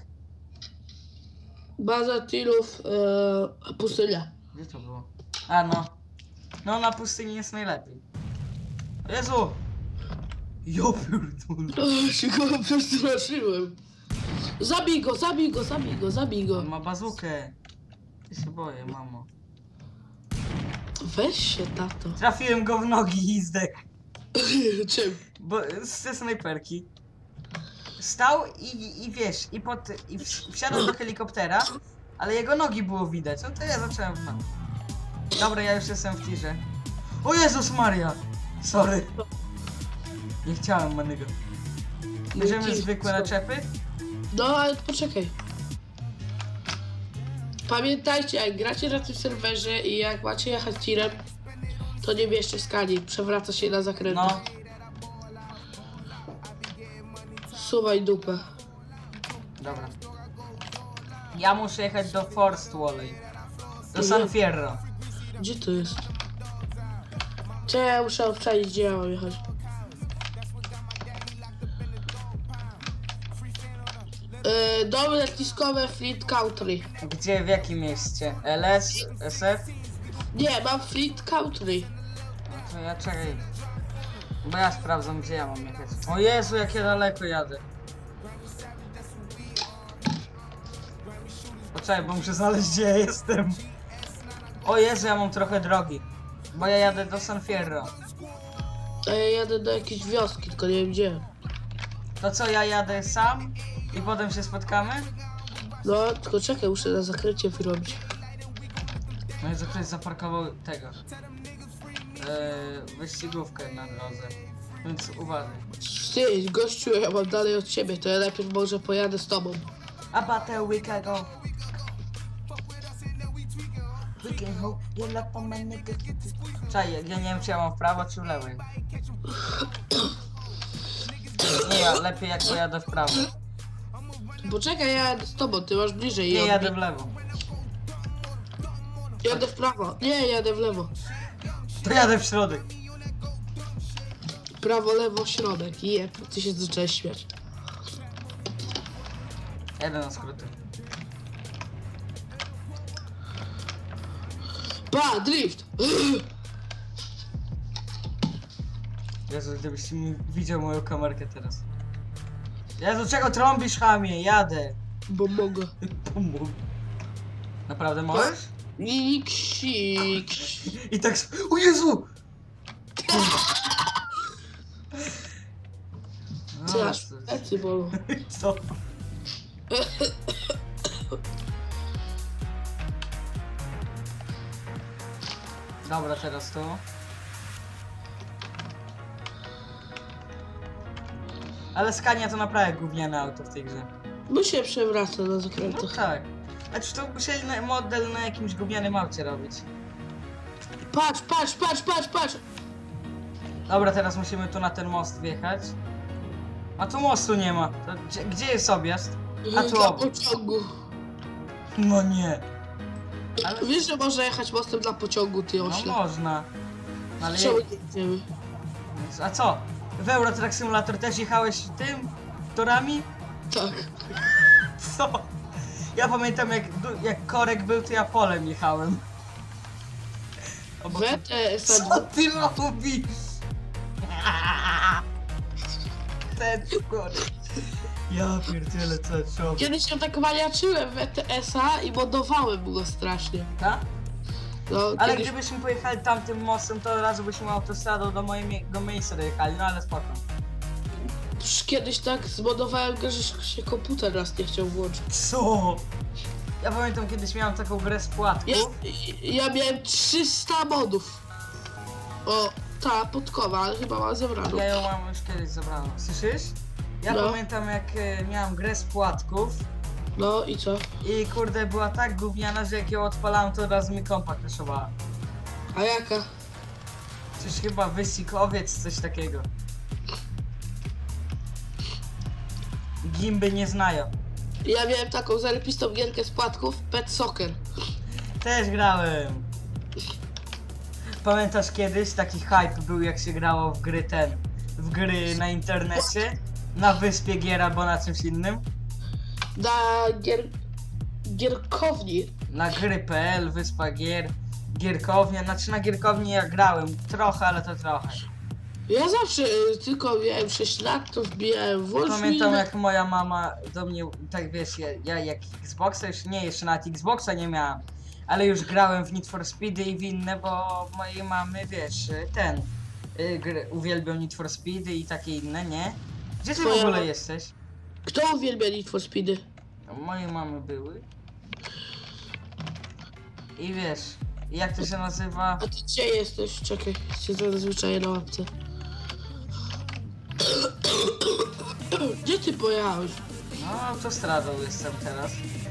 Baza tirów pustynia. Gdzie to było? A no. No na pustyni jest najlepiej. O Jezu! Ja pierdolę. Się go przestraszyłem. Zabij go, zabij go, zabij go, zabij go. On ma bazukę. Ja się boję, mamo. Weź się, tato. Trafiłem go w nogi i zdech. Czym? Bo ze snajperki. Stał i wiesz, wsiadł do helikoptera, ale jego nogi było widać. No to ja zacząłem w nogi. Dobra, ja już jestem w tirze. O Jezus Maria! Sorry. Nie chciałem manego. Bierzemy zwykłe naczepy? No, ale poczekaj. Pamiętajcie, jak gracie na tym serwerze i jak macie jechać tirem, to nie bierzcie skali, przewraca się na zakrętach. No. Suwaj dupę. Dobra. Ja muszę jechać do Forest Valley. Do San Fierro. Gdzie to jest? Czekaj, ja muszę obczaić, gdzie ja mam jechać. Domy letniskowe Fleet Country. Gdzie, w jakim mieście? LS? SF? Nie, mam Fleet Country. No to ja czekaj. Bo ja sprawdzam, gdzie ja mam jechać. O Jezu, jak ja daleko jadę. Poczekaj, bo muszę znaleźć, gdzie ja jestem. O Jezu, ja mam trochę drogi. Bo ja jadę do San Fierro. A ja jadę do jakiejś wioski, tylko nie wiem gdzie. To co, ja jadę sam? I potem się spotkamy? No, tylko czekaj, muszę na zakręcie wyrobić. No Jezu, ktoś zaparkował tego. Wyścigówkę na drodze. Więc uważaj. Ty, gościu, ja mam dalej od ciebie, to ja najpierw może pojadę z tobą. About a week ago. Czaj, ja nie wiem, czy ja mam w prawo, czy w lewo. Nie, ja lepiej jak pojadę w prawo. Poczekaj, ja jadę z tobą, ty masz bliżej. Nie, ja jadę w lewo. Jadę w prawo. Nie, jadę w lewo. To jadę w środek. Prawo, lewo, środek. Jeb, ty się zacząłeś śmiać. Jadę na skróty. Pa, drift! Jezu, gdybyś widział moją kamerkę teraz. Jezu, czego trąbisz, chamie? Jadę. Bo mogę. Pomógł. Naprawdę możesz? Niksik. I tak... O Jezu! Ty aż plecy bolą. Co? Dobra, teraz tu. Ale Scania to naprawdę gówniane auto w tej grze. Bo się przewraca na No zakrętach. tak. Znaczy to musieli model na jakimś gównianym aucie robić. Patrz, patrz, patrz, patrz, patrz! Dobra, teraz musimy tu na ten most wjechać. A tu mostu nie ma. To gdzie jest objazd? A tu Dla obok. pociągu. No nie. Ale... Wiesz, że można jechać mostem dla pociągu, ty No ośle. można. Ale... Czemu nie jedziemy? A co? W Euro Truck Simulator też jechałeś tym? Torami? Tak. Co? Ja pamiętam jak korek był, to ja polem jechałem. WTS Co ty robisz? Ten korek. Ja pierdzielę, co robię. Kiedyś się tak maniaczyłem WTS-a i modowałem go strasznie. Tak? No, Ale kiedyś... gdybyśmy pojechali tamtym mostem, to od razu byśmy autostradą do mojego miejsca dojechali, no ale spoko. Kiedyś tak zmodowałem go, że się komputer raz nie chciał włączyć. Co? Ja pamiętam kiedyś miałem taką grę z płatków. Ja miałem 300 modów. O, ta podkowa, ale chyba ma zebraną. Ja ją mam już kiedyś zabraną. Słyszysz? Ja No. pamiętam jak miałem grę z płatków No i co? i kurde była tak gówniana, że jak ją odpalałem, to od razu mi kompa crashowała. A jaka? Coś chyba wyścig owiec, coś takiego. Gimby nie znają. Ja miałem taką zarepistą gierkę z płatków, Pet Soccer. Też grałem. Pamiętasz kiedyś taki hype był, jak się grało w gry w gry na internecie? Na wyspie gier albo na czymś innym? Na gierkowni. Na gry.pl, wyspa gier, gierkownia, znaczy na gierkowni ja grałem trochę, ale to trochę. Ja zawsze tylko miałem 6 lat, to wbijałem włącz Pamiętam mi... jak moja mama do mnie, tak wiesz, ja jak Xboxa już nie, jeszcze nawet Xboxa nie miałam, ale już grałem w Need for Speedy i w inne, bo mojej mamy, wiesz, uwielbią Need for Speedy i takie inne, nie? Gdzie ty w Twoja ogóle ma- jesteś? Kto uwielbia Need for Speedy? Moje mamy były. I wiesz, jak to się nazywa? A ty gdzie jesteś? Czekaj, się zazwyczaj na łapce. Gdzie ty pojechałeś? No, autostradą jestem teraz.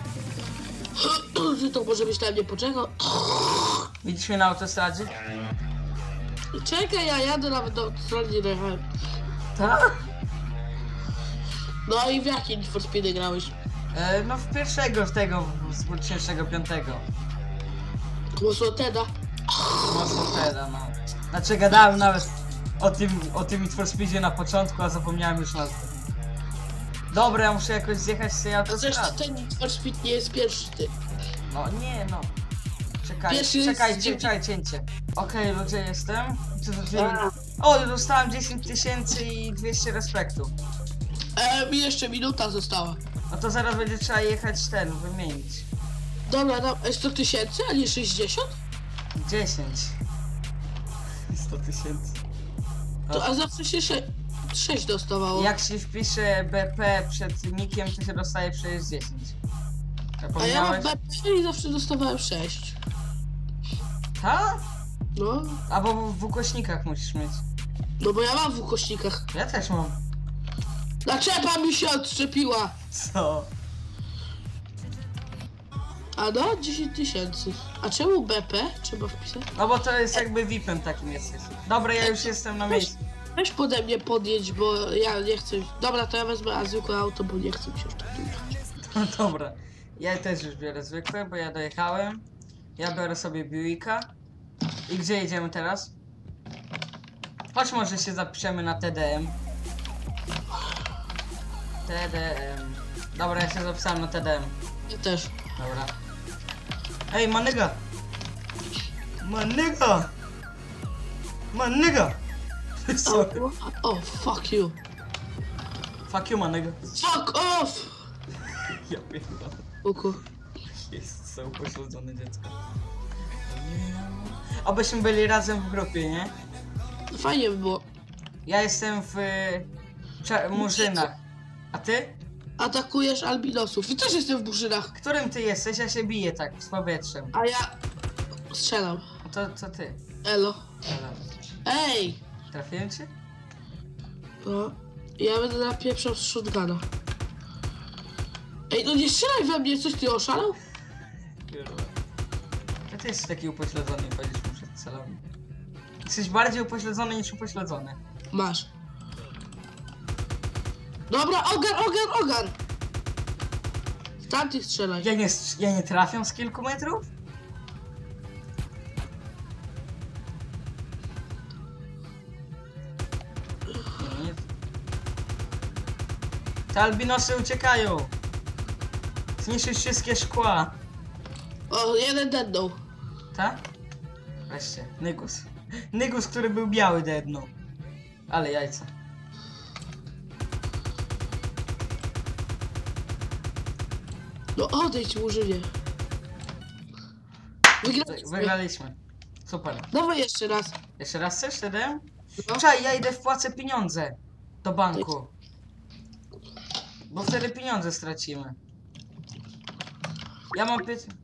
Ty to może byś na mnie poczekał? Widzisz mnie na autostradzie? Czekaj, ja jadę nawet do strony nie dojechałem. Tak? No i w jakie Need for Speedy grałeś? No w pierwszego, z 2005. Głosu Teda. Mocno teda, no. Znaczy gadałem nawet o tym Need for Speedzie na początku, a zapomniałem już nazwę. Dobra, ja muszę jakoś zjechać z tej A zresztą autostrady. ten Need for Speed nie jest pierwszy, ty. No nie, no. Czekaj, Pierwszy jest czekaj, dziewię- czekaj, cięcie. Okej, gdzie jestem? A. O, dostałem 10 200 respektu. Mi jeszcze minuta została. No to zaraz będzie trzeba jechać wymienić. Dobra, 100 tysięcy, a nie 60? 10. 100 000. To, a zawsze się 6 dostawało. Jak się wpisze BP przed nikiem, to się dostaje przecież 10. A ja mam Zapomniałeś? BP i zawsze dostawałem 6. Tak? No, Albo w ukośnikach musisz mieć. no bo ja mam w ukośnikach. Ja też mam. Naczepa mi się odczepiła. Co? A no, 10 tysięcy. A czemu BP trzeba wpisać? No bo to jest jakby VIP-em takim jesteś. Dobra, ja już jestem na miejscu. Weź pode mnie podjedź, bo ja nie chcę. Dobra, to ja wezmę zwykłe auto, bo nie chcę mi się już tak tu jechać. No dobra. Ja też już biorę zwykłe, bo ja dojechałem. Ja biorę sobie Buicka. I gdzie jedziemy teraz? Chodź, może się zapiszemy na TDM. TDM. Dobra, ja się zapisałem na TDM. Ja też. Dobra. Ej, manyga! Manyga! Manyga! Sorry. Oh, fuck you. Fuck you, manyga. Fuck off! Ja pierdolę. Uku. Jest so upośledzone dziecko. Obyśmy byli razem w grupie, nie? Fajnie by było. Ja jestem w Murzynach. A ty? Atakujesz albinosów. I też jestem w burzynach. Którym ty jesteś? Ja się biję tak z powietrzem. A ja strzelam. To co ty? Elo. Dobra. Ej! Trafiłem cię? No. Ja będę napieprzał z shotguna. Ej, no nie strzelaj we mnie, coś ty oszalał? Ja ty jesteś taki upośledzony i chodzisz mu przed celami. Jesteś bardziej upośledzony niż upośledzony. Masz. Dobra, ogar! W tamtych strzelaj. Ja nie trafiam z kilku metrów? Nie. Te albinosy uciekają. Zniszczyć wszystkie szkła. O, jeden dednął. Tak? Weźcie, Nygus. Nygus, który był biały, dednął. Ale jajca. No odejdź, murzynie. Wygraliśmy. Wygraliśmy. Super. Dawaj jeszcze raz. Jeszcze raz chcesz wtedy? No. Czaj, ja idę wpłacę pieniądze do banku. Bo wtedy pieniądze stracimy. Ja mam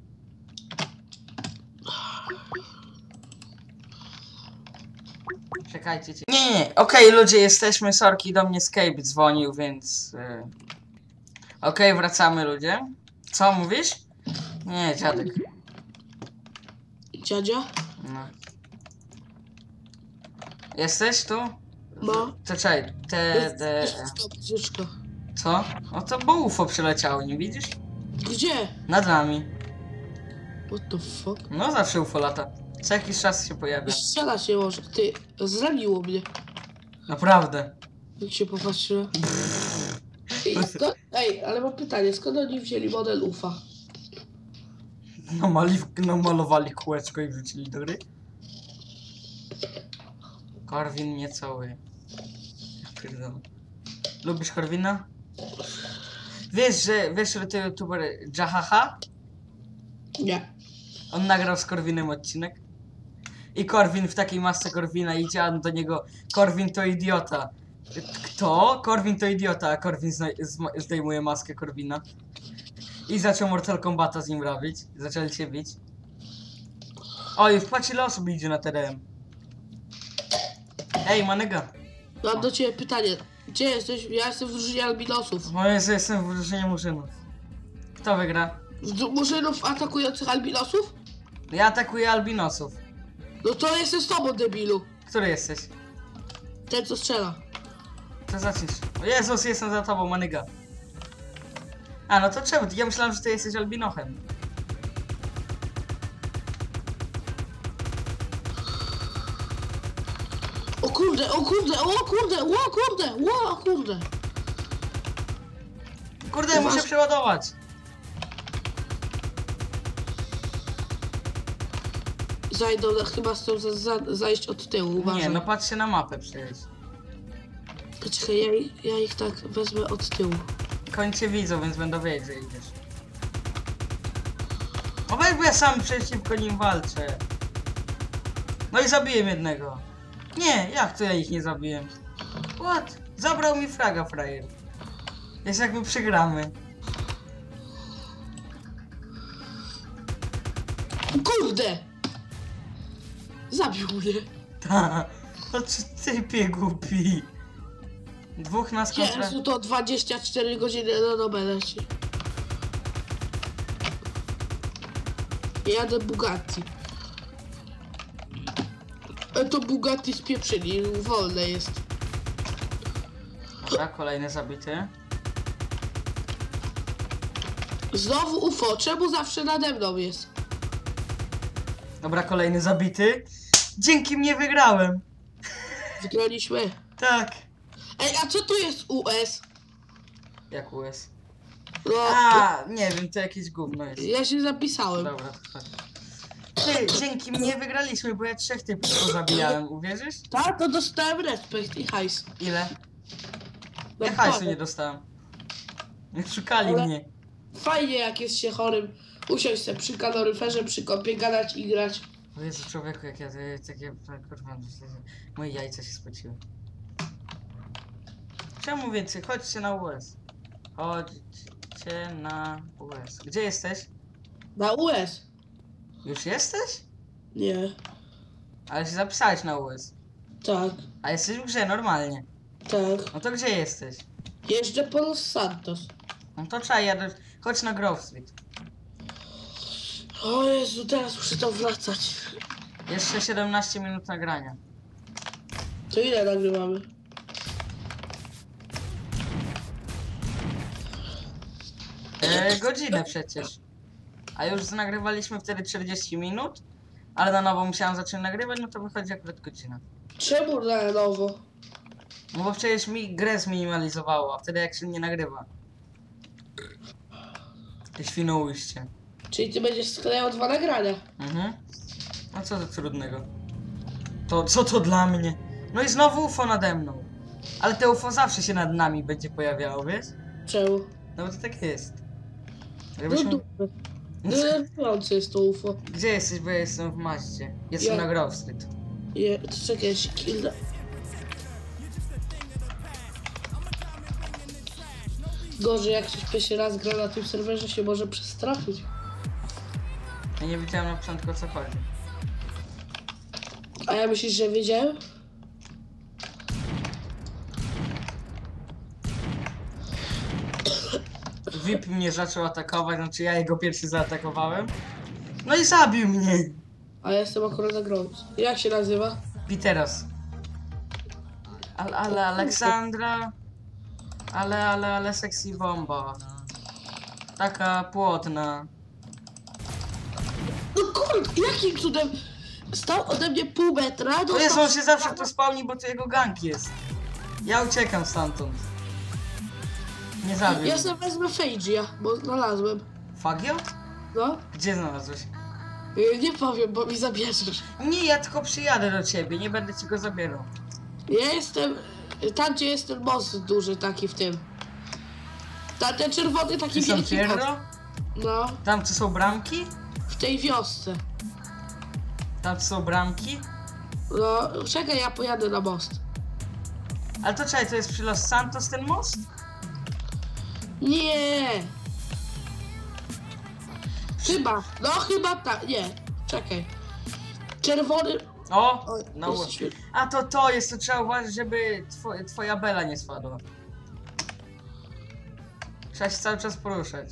Czekajcie. Nie. Okej, ludzie, jesteśmy. Sorki, do mnie Skype dzwonił, więc... Okej, wracamy, ludzie. Co mówisz? Nie, dziadek. Dziadzia? No. Jesteś tu? No. To czekaj, Brzyczko. Co? No to bo UFO przyleciało, nie widzisz? Gdzie? Nad nami. What the fuck? No zawsze UFO lata. Co jakiś czas się pojawia. Strzela się może. Ty, zraniło mnie. Naprawdę. Jak się popatrzyłem. Ej, ale mam pytanie, skąd oni wzięli model UFA? Namalowali kółeczko i wrzucili do gry. Korwin mnie cały. Pierdolę. Lubisz Korwina? Wiesz, że to youtuber Jahaha? Nie. On nagrał z Korwinem odcinek. I Korwin w takiej masce Korwina idzie, a do niego Korwin to idiota. Kto? Korwin to idiota, a Korwin zdejmuje maskę Korwina. I zaczął Mortal Kombata z nim robić. Zaczęli się bić. Oj, wpatrz ile osób idzie na TDM. Ej, Manega. Mam do ciebie pytanie. Gdzie jesteś? Ja jestem w drużynie albinosów. Bo jestem w drużynie Murzynów. Kto wygra? Murzynów atakujących albinosów? Ja atakuję albinosów. No to jestem z tobą, debilu. Który jesteś? Ten, co strzela. To zacznij. O Jezus, jestem za tobą, Manega. A, no to czemu? Ja myślałem, że ty jesteś albinochem. O kurde, o kurde, o kurde, o kurde, o kurde. Kurde, muszę przeładować. Zajdą, chyba chcą zajść od tyłu, uważaj. Nie, no patrzcie na mapę przecież. Poczekaj, ja ich tak wezmę od tyłu. Końcie widzą, więc będą wiedzieć, że idziesz. No weź, bo ja sam przeciwko nim walczę. No i zabiłem jednego. Nie, jak to ja ich nie zabiłem? What? Zabrał mi fraga, frajer. Jest jak my przegramy. Kurde! Zabił mnie. Ta, no czy ty głupi? Dwóch nas kontra... Jezu, to 24 godziny na dobę leci. Jadę Bugatti. To Bugatti spieprzyli, wolne jest. Dobra, kolejny zabity. Znowu UFO, czemu zawsze nade mną jest? Dobra, kolejny zabity. Dzięki mnie wygrałem. Wygraliśmy. Tak. Ej, a co tu jest US? Jak US? No, A, nie wiem, to jakieś gówno jest. ja się zapisałem. Dobra, to chodź. Ty, dzięki mnie wygraliśmy, bo ja 3 typów pozabijałem, uwierzysz? Tak, to dostałem respekt i hajs. Ile? No, Ja hajsu parę. nie dostałem. Szukali Ale- mnie. Fajnie jak jest się chorym. Usiąść sobie przy kaloryferze, przy kąpie, gadać i grać. O Jezu, człowieku, jak ja takie... Kurwa, moje jajca się spociły. Czemu więcej? Chodźcie na US. Chodźcie na US. Gdzie jesteś? Na US? Już jesteś? Nie. Ale się zapisałeś na US. Tak, A jesteś w grze normalnie. tak. No to gdzie jesteś? Jeżdżę po Los Santos. No to trzeba jadę. Chodź na Grove Street. O Jezu, teraz muszę tam wracać. Jeszcze 17 minut nagrania. To ile nagrywamy? Godzinę przecież. A już nagrywaliśmy wtedy 40 minut, ale na nowo musiałem zacząć nagrywać, no to wychodzi akurat godzina. Czemu na nowo? No bo przecież mi grę zminimalizowało, a wtedy jak się nie nagrywa. Ty świnoujście. Czyli ty będziesz sklejał 2 nagrania. Mhm. No co to trudnego? To co to dla mnie? No i znowu UFO nade mną. Ale te UFO zawsze się nad nami będzie pojawiało, wiesz? Czemu? No bo to tak jest. No Jakbyśmy... dupy. Denerwujące jest to UFO. Gdzie jesteś, bo ja jestem w Maździe. Jestem Ja- na Grove Street. To czekaj, się kilda. Gorzej jak ktoś pierwszy raz gra na tym serwerze, się może przestraszyć. Ja nie wiedziałem na początku o co chodzi. A ja myślisz, że wiedziałem? VIP mnie zaczął atakować, znaczy ja jego pierwszy zaatakowałem. No i zabił mnie. A ja jestem akurat na grąc. Jak się nazywa? Piteros. Ale Aleksandra. Ale sexy bomba. Taka płodna. No kurde, jakim cudem? Stał ode mnie pół metra, To jest, on się zawsze tu spełni, bo to jego gang jest. Ja uciekam stamtąd. Nie zabił. Ja sobie wezmę Fejdzia, bo znalazłem. Fagio? No, Gdzie znalazłeś? nie powiem, bo mi zabierzesz. Nie, ja tylko przyjadę do ciebie, nie będę ci go zabierał. Ja jestem tam, gdzie jest ten most duży taki w tym. Ten czerwony taki Ty San wielki most. Fierro? No, Tam co są bramki? w tej wiosce. Tam co są bramki? No, czekaj, ja pojadę na most. Ale to czekaj, to jest przy Los Santos ten most? Nie! Chyba, no chyba tak, nie. Czekaj. Czerwony... O! Oj, No, jesteśmy- a to jest, to trzeba uważać, żeby twoja bela nie spadła. Trzeba się cały czas poruszać.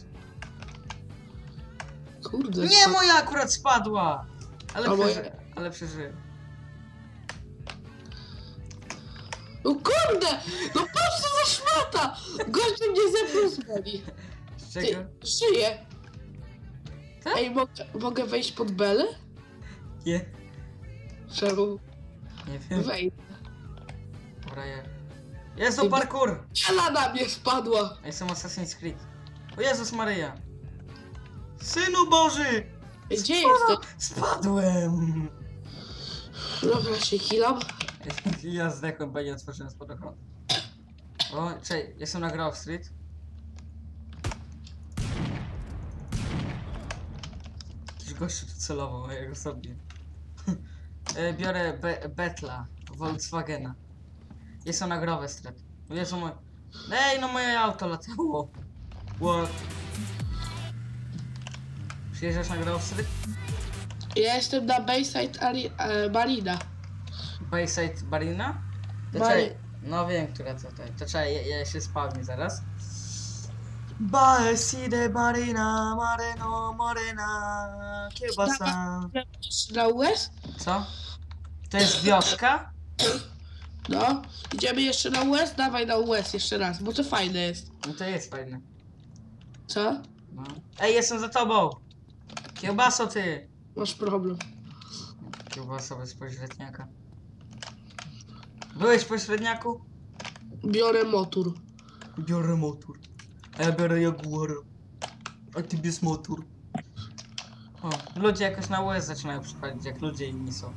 Kurde, Nie, moja akurat spadła! Ale, A moja- ale przeżyję. No kurde! No patrz co za szmata! Gościu mnie zepnął z beli. Z czego? Ty, żyję. Tak? Ej, mogę wejść pod belę? Nie. Czemu? Nie wiem. Wejdę. Dobra, jest to parkour! Bela na mnie spadła! Ja jestem Assassin's Creed. O Jezus Maryja! Synu Boży! Gdzie jesteś? Spadłem! Dobra, się kilam. Ja zdechłem, bo nie otworzyłem spadochronu. O, czekaj, jestem na Grove Street. Jakiś gościu tu celował, a ja go sobie. Biorę Betla, Volkswagena. Jestem na Grove Street. O Jezu mój. Ej, no moje auto latało. What? Przyjeżdżasz na Grove Street? Ja jestem na Bayside Marina. Bayside Barina? To Bari- czekaj, no wiem, która to tutaj. To czekaj, ja się spawnię zaraz. Bayside Barina, Mareno, Morena, kiełbasa. Na US? Co? To jest wioska? No. Idziemy jeszcze na US? Dawaj na US jeszcze raz, bo to fajne jest. No to jest fajne. Co? No. Ej, jestem za tobą! Kiełbaso ty! Masz problem. Kiełbasa bez pośredniaka. Byłeś w pośredniaku? Biorę motor. Biorę motor. A ja biorę Jaguara. A ty bierz motor. O, ludzie jakoś na łez zaczynają przychodzić, jak ludzie inni są.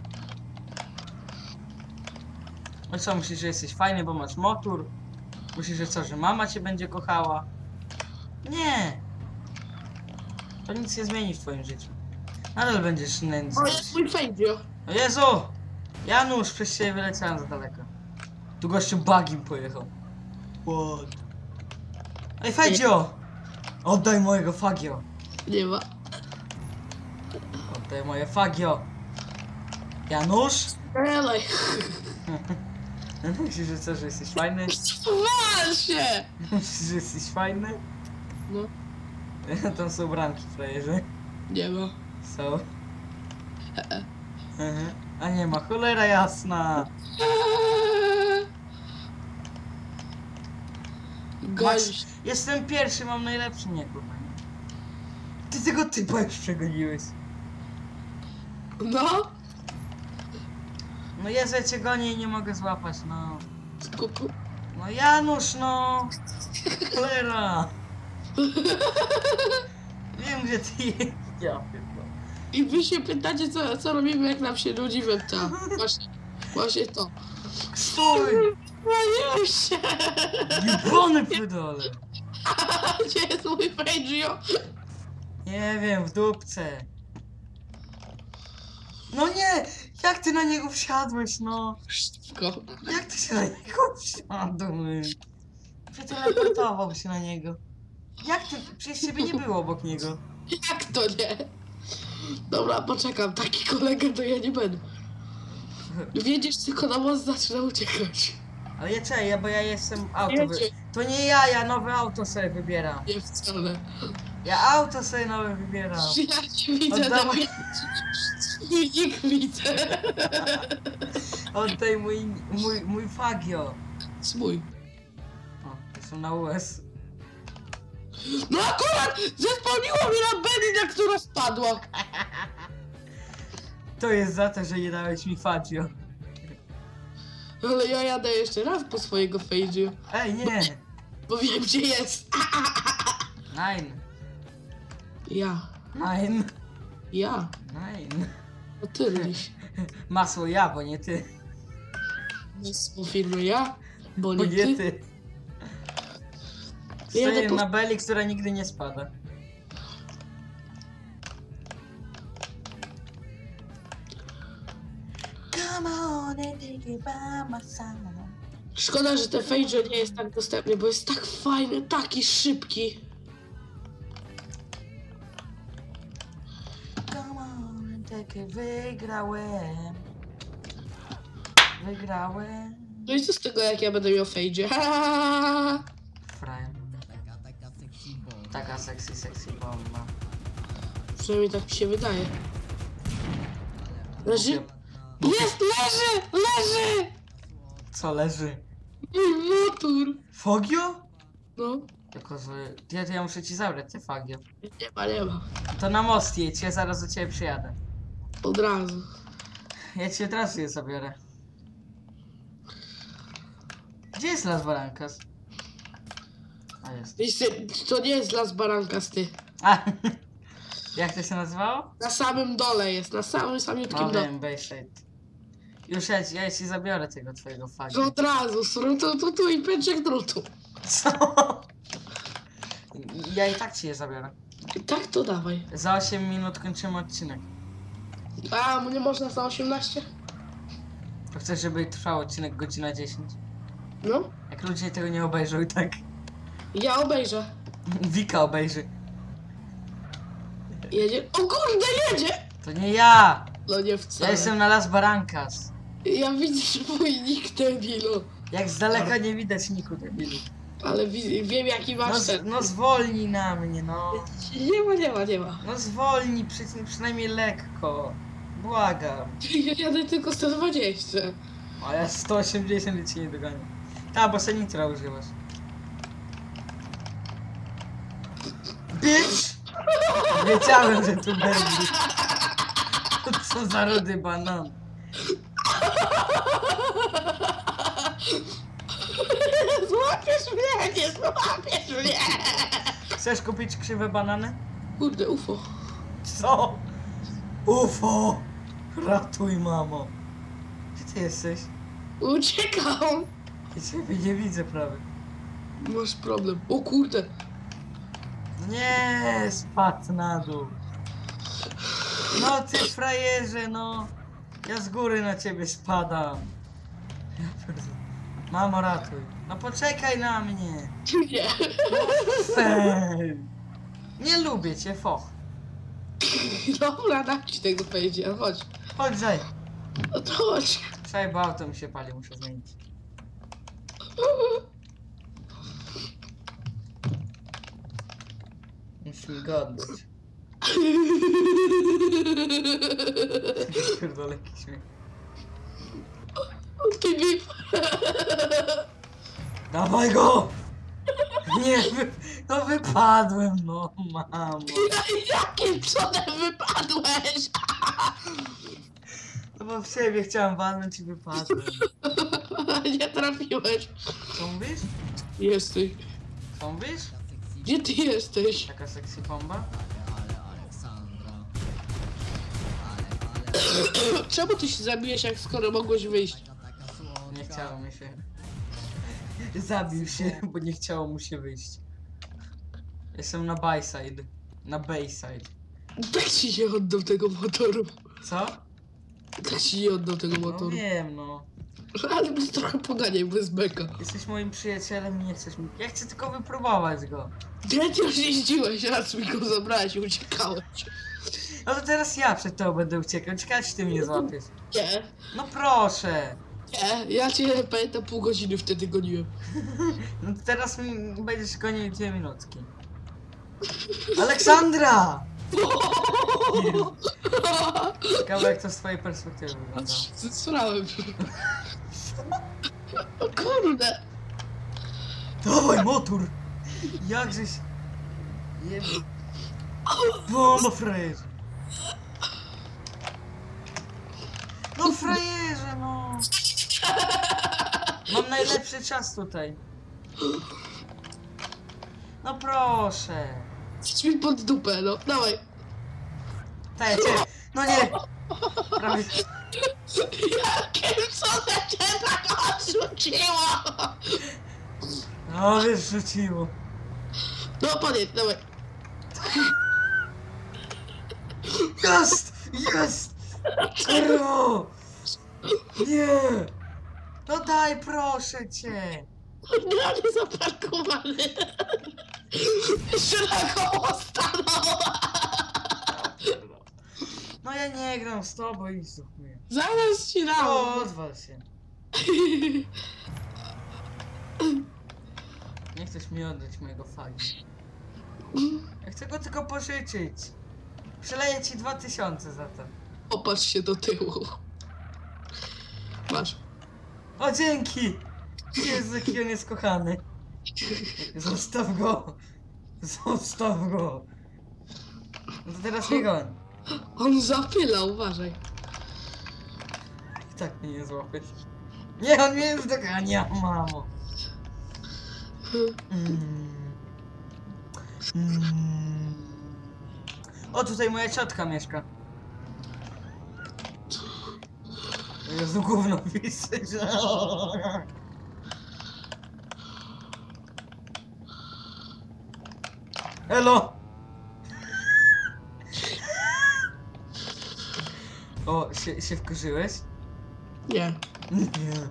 No co, myślisz, że jesteś fajny, bo masz motor? Myślisz, że co, że mama cię będzie kochała? Nie! To nic nie zmieni w twoim życiu. Nadal będziesz nędzny. O, jest mój fejdzio. O Jezu! Janusz, przez ciebie wyleciałem za daleko. Tu gościu bagiem pojechał. What? Ej, Fedzio! Oddaj mojego fagio! Nie ma. Oddaj moje fagio! Janusz? Elej. Myślisz, że co, że jesteś fajny? Wal się! Myślisz, że jesteś fajny? No, Tam są bramki, frajerze. nie ma. Są. A nie ma, cholera jasna! Gość. Jestem pierwszy, mam najlepszy, nie kurwa. Ty tego typa już przegoniłeś. No? No Jezu, ja cię gonię i nie mogę złapać, no. Kuku. No Janusz, no! Cholera! Wiem, gdzie ty jest. Ja pierdolę. I wy się pytacie, co robimy, jak nam się nudzi węta. Właśnie to. Stój! Zmieniłem się! Jubony pydole! Gdzie jest mój fejdzio? Nie wiem, w dupce. No nie! Jak ty na niego wsiadłeś, no? Szybko. Jak ty się na niego wsiadłeś? Przeteleportował się na niego. Jak ty? Przecież ciebie nie było obok niego. Jak to nie? Dobra, poczekam, taki kolega to ja nie będę. Wiedziesz, tylko na most zaczyna uciekać. Ale ja czekaj, bo ja jestem auto. Jedzie. To nie ja nowe auto sobie wybieram. Nie wcale. Ja auto sobie nowe wybieram. Ja nie widzę Oddawaj. tego. Silnik widzę. Oddaj mój fagio. Smój. O, jestem na US. No akurat zespełniło mi na Belina, która spadła. To jest za to, że nie dałeś mi fagio. Ale ja jadę jeszcze raz po swojego fejdzio. Ej, nie! Bo wiem, gdzie jest. Nine. Ja. Nine. No ty, Liś. Masło ja, bo nie ty. Po firmy ja, bo Bo nie nie ty. ty. Jadę Stoję po- na beli, która nigdy nie spada. Come on and take it by my side. Szkoda, że ten fejdzio nie jest tak dostępny, bo jest tak fajny, taki szybki. Come on and take it, wygrałem. Wygrałem. No i co z tego, jak ja będę miał fejdzie? Frajem. Taka sexy bomba. Przynajmniej tak mi się wydaje. Leży? Jest, leży! Co leży? Mój motor! Fogio? No, Tylko, że ja muszę ci zabrać te fagio. nie ma. To na most jedź, ja zaraz do ciebie przyjadę. Od razu. Ja ci od razu je zabiorę. Gdzie jest Las Barrancas? A jest. Wiesz, to nie jest Las Barrancas, ty. A, jak to się nazywało? Na samym dole jest, na samym samiutkim No dole. wiem, Bayside. Już ja ci zabiorę tego twojego To fagio. od razu, tu i pęczek drutu. Co? Ja i tak ci je zabiorę. I tak to dawaj. Za 8 minut kończymy odcinek. A, nie można za 18? To chcesz, żeby trwał odcinek godzina 10? No, Jak ludzie tego nie obejrzą i tak. ja obejrzę. Wika obejrzy. Jedzie. O kurde, jedzie! To nie ja! No nie Ja wcale. jestem na Las Barrancas. Ja widzę mój nick, debilu. Jak z daleka nie widać niku debilu. Ale wiem jaki No, masz ten. no zwolnij na mnie, no. Nie ma. No zwolnij przynajmniej lekko. Błagam. Ja jadę tylko 120. A ja 180 i cię nie dogonię. Ta, bo se nitra używasz. Bitch! Wiedziałem, że tu będzie. Co za rudy banan. Złapiesz mnie, nie złapiesz mnie! Chcesz kupić krzywe banany? Kurde, UFO. Co? UFO! Ratuj, mamo. Gdzie ty jesteś? Uciekam! Ja ciebie nie widzę prawie. Masz problem. O kurde. Nie, spadł na dół. No ty frajerze, no. Ja z góry na ciebie spadam. Ja pierdolę. Mamo, ratuj. No poczekaj na mnie. Nie. Ej. Nie lubię cię, foch. Dobra, dam ci tego powiedzieć, chodź. Chodź, Zaj. No to chodź. Czekaj, bo auto mi się pali, muszę zmienić. Musimy go oddać. Pierdolę, jaki śmiech. Ty mi... Dawaj go! Nie, no wypadłem, no mamo. Jakim cudem wypadłeś? No bo w siebie chciałem walnąć i wypadłem. Nie trafiłeś. Co mówisz? Jesteś. Co mówisz? Gdzie ty jesteś? Taka sexy bomba? Czemu ty się zabiłeś, jak skoro mogłeś wyjść? Nie chciało mi się. Zabił się, bo nie chciało mu się wyjść. Jestem na Bayside. Na Bayside. Tak ci nie oddał tego motoru. Co? Tak ci nie oddał tego No motoru. wiem, no. Ale byś trochę poganiaj bez beka. Jesteś moim przyjacielem i nie chcesz mi... Ja chcę tylko wypróbować go. Gdzie ty już jeździłeś, raz mi go zabrałeś i uciekałeś. No to teraz ja przed tobą będę uciekał. Ciekawe, czy ty mnie złapiesz. Nie, No proszę. nie, ja cię pamiętam pół godziny wtedy goniłem. No to teraz mi będziesz gonił 2 minutki. Aleksandra! Ciekawe, jak to z twojej perspektywy wygląda. Zesrałem. O kurde. Dawaj motor! Jakżeś... Jeby... Bomba, frajerze! No frajerze, no! Mam najlepszy czas tutaj. No proszę. Idź mi pod dupę, no. Dawaj. Te, no nie! Prawie... Jakim cudem cię tak odrzuciło? No wiesz, rzuciło. No podjedź, dawaj. Jest! Jest! Kurwa! Nie! No daj, proszę cię! Nie zaparkowany. Jeszcze na koło stanął. No ja nie gram z tobą i słuchuję. Zaraz ci O, dam. odwal się. Nie chcesz mi oddać mojego fagi. Ja chcę go tylko pożyczyć. Przeleję ci 2000 za to. Popatrz się do tyłu. Masz. O, dzięki! Jezu, jaki on jest kochany. Zostaw go! Zostaw go! No to teraz nie goń. On zapyla, uważaj. I tak mnie nie złapiesz. Nie, on mnie już dogania, mamo. O, tutaj moja ciotka mieszka. Jezu, gówno wiszy. Elo! O, się wkurzyłeś? Nie. Nie.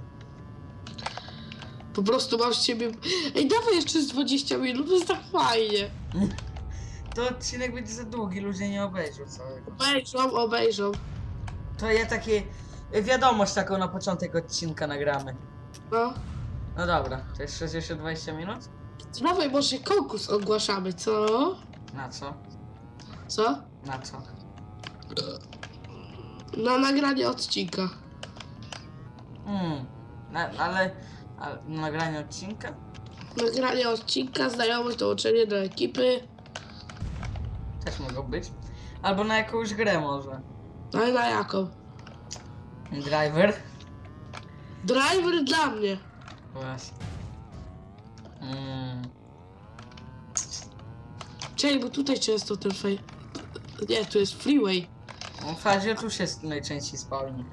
Po prostu masz ciebie... Ej, dawaj jeszcze z 20 minut, to jest tak fajnie. To odcinek będzie za długi, ludzie nie obejrzą całego. Obejrzą. To ja takie wiadomość taką na początek odcinka nagramy. No. No dobra, to jest 60-20 minut? Dawaj, może konkurs ogłaszamy, co? Na co? Co? Na co? Na nagranie odcinka. Ale nagranie odcinka? Nagranie odcinka, znajomość, dołączenie do ekipy. Też mogą być. Albo na jakąś grę może. Ale na jaką? Driver. Driver dla mnie. Właśnie. Czekaj, bo tutaj często ten fej... Nie, tu jest freeway. No w razie tu się najczęściej spawni.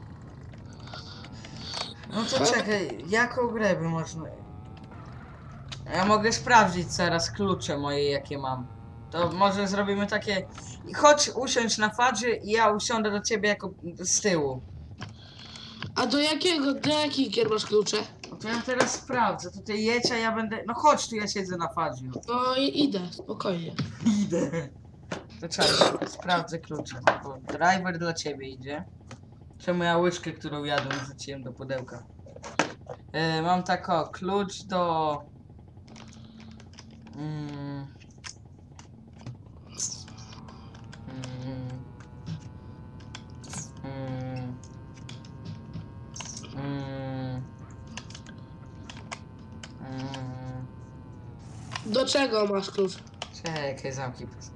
No to czekaj, jaką grę by można... Ja mogę sprawdzić teraz klucze moje, jakie mam. To może zrobimy takie... Chodź usiądź na fadzie i ja usiądę do ciebie jako z tyłu. A do jakich gier masz klucze? No to ja teraz sprawdzę, tutaj jedź, a ja będę... No chodź tu, ja siedzę na fadzie. No i idę, spokojnie. Idę. To czekaj, sprawdzę klucze. Bo driver dla ciebie idzie. Czemu ja łyżkę, którą jadłem, wrzuciłem do pudełka. Mam tako, klucz do... Do czego masz klucz? Czekaj, zamknij pysk.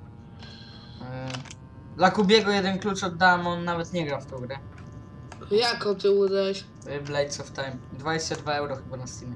Dla Kubiego jeden klucz oddałem, on nawet nie gra w tą grę. Jaką ty udałeś? Blades of Time. 22 euro chyba na Steamie.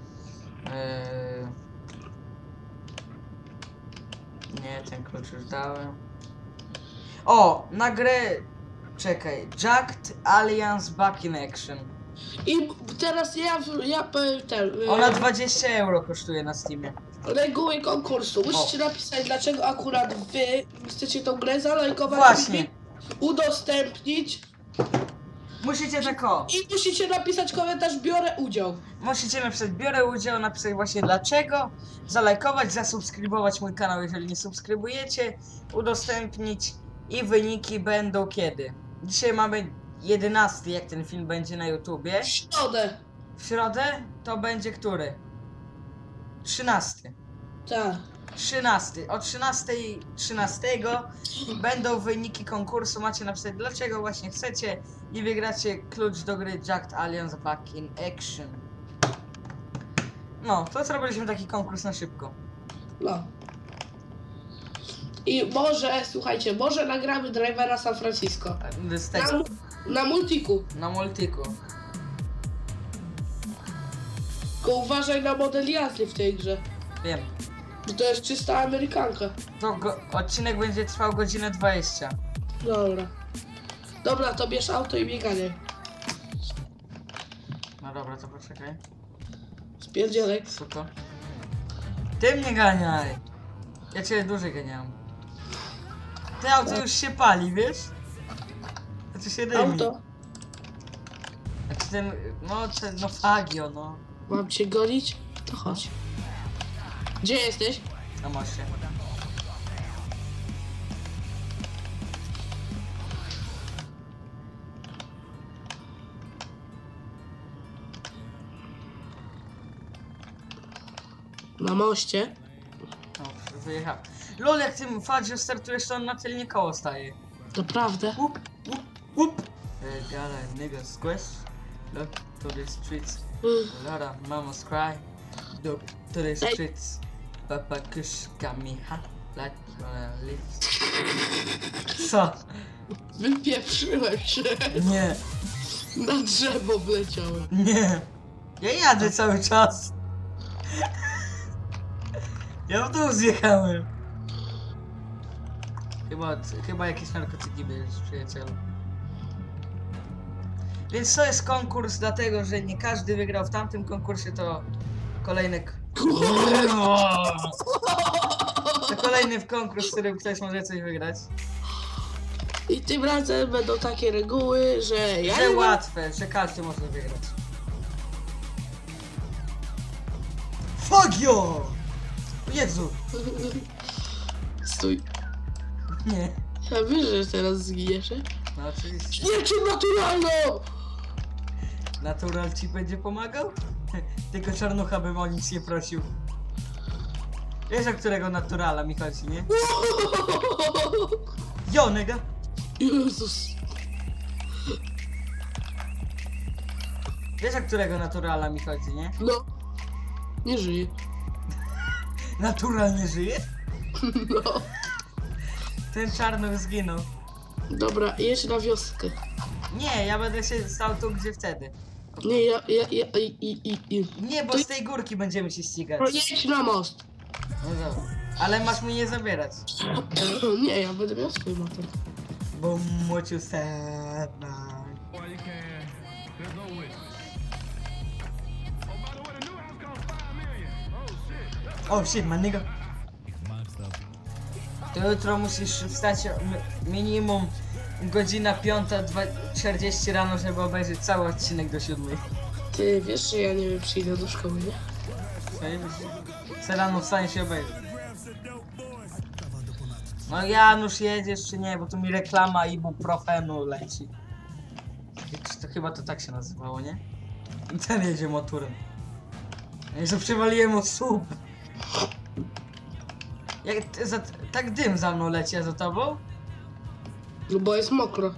Nie, ten klucz już dałem. O! Na grę... Czekaj. Jacked Alliance Back in Action. I teraz ja powiem ten... Ona 20 euro kosztuje na Steamie. Reguły konkursu. Musicie napisać, dlaczego akurat wy chcecie tą grę zalajkować. Właśnie. Udostępnić. Musicie tak o. I musicie napisać komentarz, biorę udział. Musicie napisać, biorę udział, napisać właśnie dlaczego, zalajkować, zasubskrybować mój kanał, jeżeli nie subskrybujecie, udostępnić i wyniki będą kiedy? Dzisiaj mamy 11, jak ten film będzie na YouTubie. W środę. W środę to będzie który? 13. Tak. 13. O 13 będą wyniki konkursu. Macie napisać dlaczego właśnie chcecie i wygracie klucz do gry Jacked Alliance Back in Action. No, to zrobiliśmy taki konkurs na szybko. No. I może, słuchajcie, może nagramy Drivera San Francisco. Z tego. Na multiku. Na multiku. Tylko uważaj na model jazdy w tej grze. Wiem. Bo to jest czysta Amerykanka. To odcinek będzie trwał godzinę 20. Dobra. Dobra, to bierz auto i bieganie. No dobra, to poczekaj. Spierdzielaj. Suko. Ty mnie ganiaj. Ja cię dłużej ganiałem. Te auto już się pali, wiesz? Znaczy się dymi. Auto. Znaczy no Fagio, no. Mam cię gonić? To chodź. Gdzie jesteś? Na moście. Na moście. No, wyjechał. Lol, jak tym Fagio startujesz, to on na tylnie koło staje. Naprawdę? Whoop, whoop, whoop. Gotta nigga squish. Look to the streets. Lot of mamas cry. Look to the streets. Papa kush got me hot like lips. Co? Wypieprzyłem się. Nie, Na drzewo wleciałem. nie. Ja jadę cały czas. Ja w dół zjechałem. Chyba jakieś narkotyki bierzesz, przyjacielu. Więc to jest konkurs, dlatego że nie każdy wygrał w tamtym konkursie, to kolejny... To kolejny konkurs, w którym ktoś może coś wygrać. I tym razem będą takie reguły, że ja Że nie mam... łatwe, że każdy może wygrać. Fagio! Jezu! Stój. Nie. Ja wiesz, że teraz zginiesz, nie? No oczywiście. Śmiercią naturalną! Natural ci będzie pomagał? Tylko Czarnucha bym o nic nie prosił. Wiesz, o którego naturala mi chodzi, nie? Jo, nega! Jezus. Wiesz, o którego naturala mi chodzi, nie? No. Nie żyje. Naturalnie żyje? No. Ten czarnuch zginął. Dobra, jedź na wioskę. Nie, ja będę się stał tu, gdzie wtedy. Nie, Nie, bo z tej górki będziemy się ścigać. No jedź na most. No dobra. Ale masz mnie nie zabierać. Nie, ja będę miał swój motor. Bo mociu sedna. Oh shit, man nigga. To jutro musisz wstać minimum godzina 5:40 rano, żeby obejrzeć cały odcinek do 7. Ty wiesz, że ja nie wiem, przyjdę do szkoły, nie? Co rano wstaniesz i obejrzysz. No Janusz, jedziesz czy nie, bo tu mi reklama ibuprofenu leci. To chyba to tak się nazywało, nie? I ten jedzie motorem. Ja przewaliłem od słup. Jak tak dym za mną leci, a za tobą? No bo jest mokro.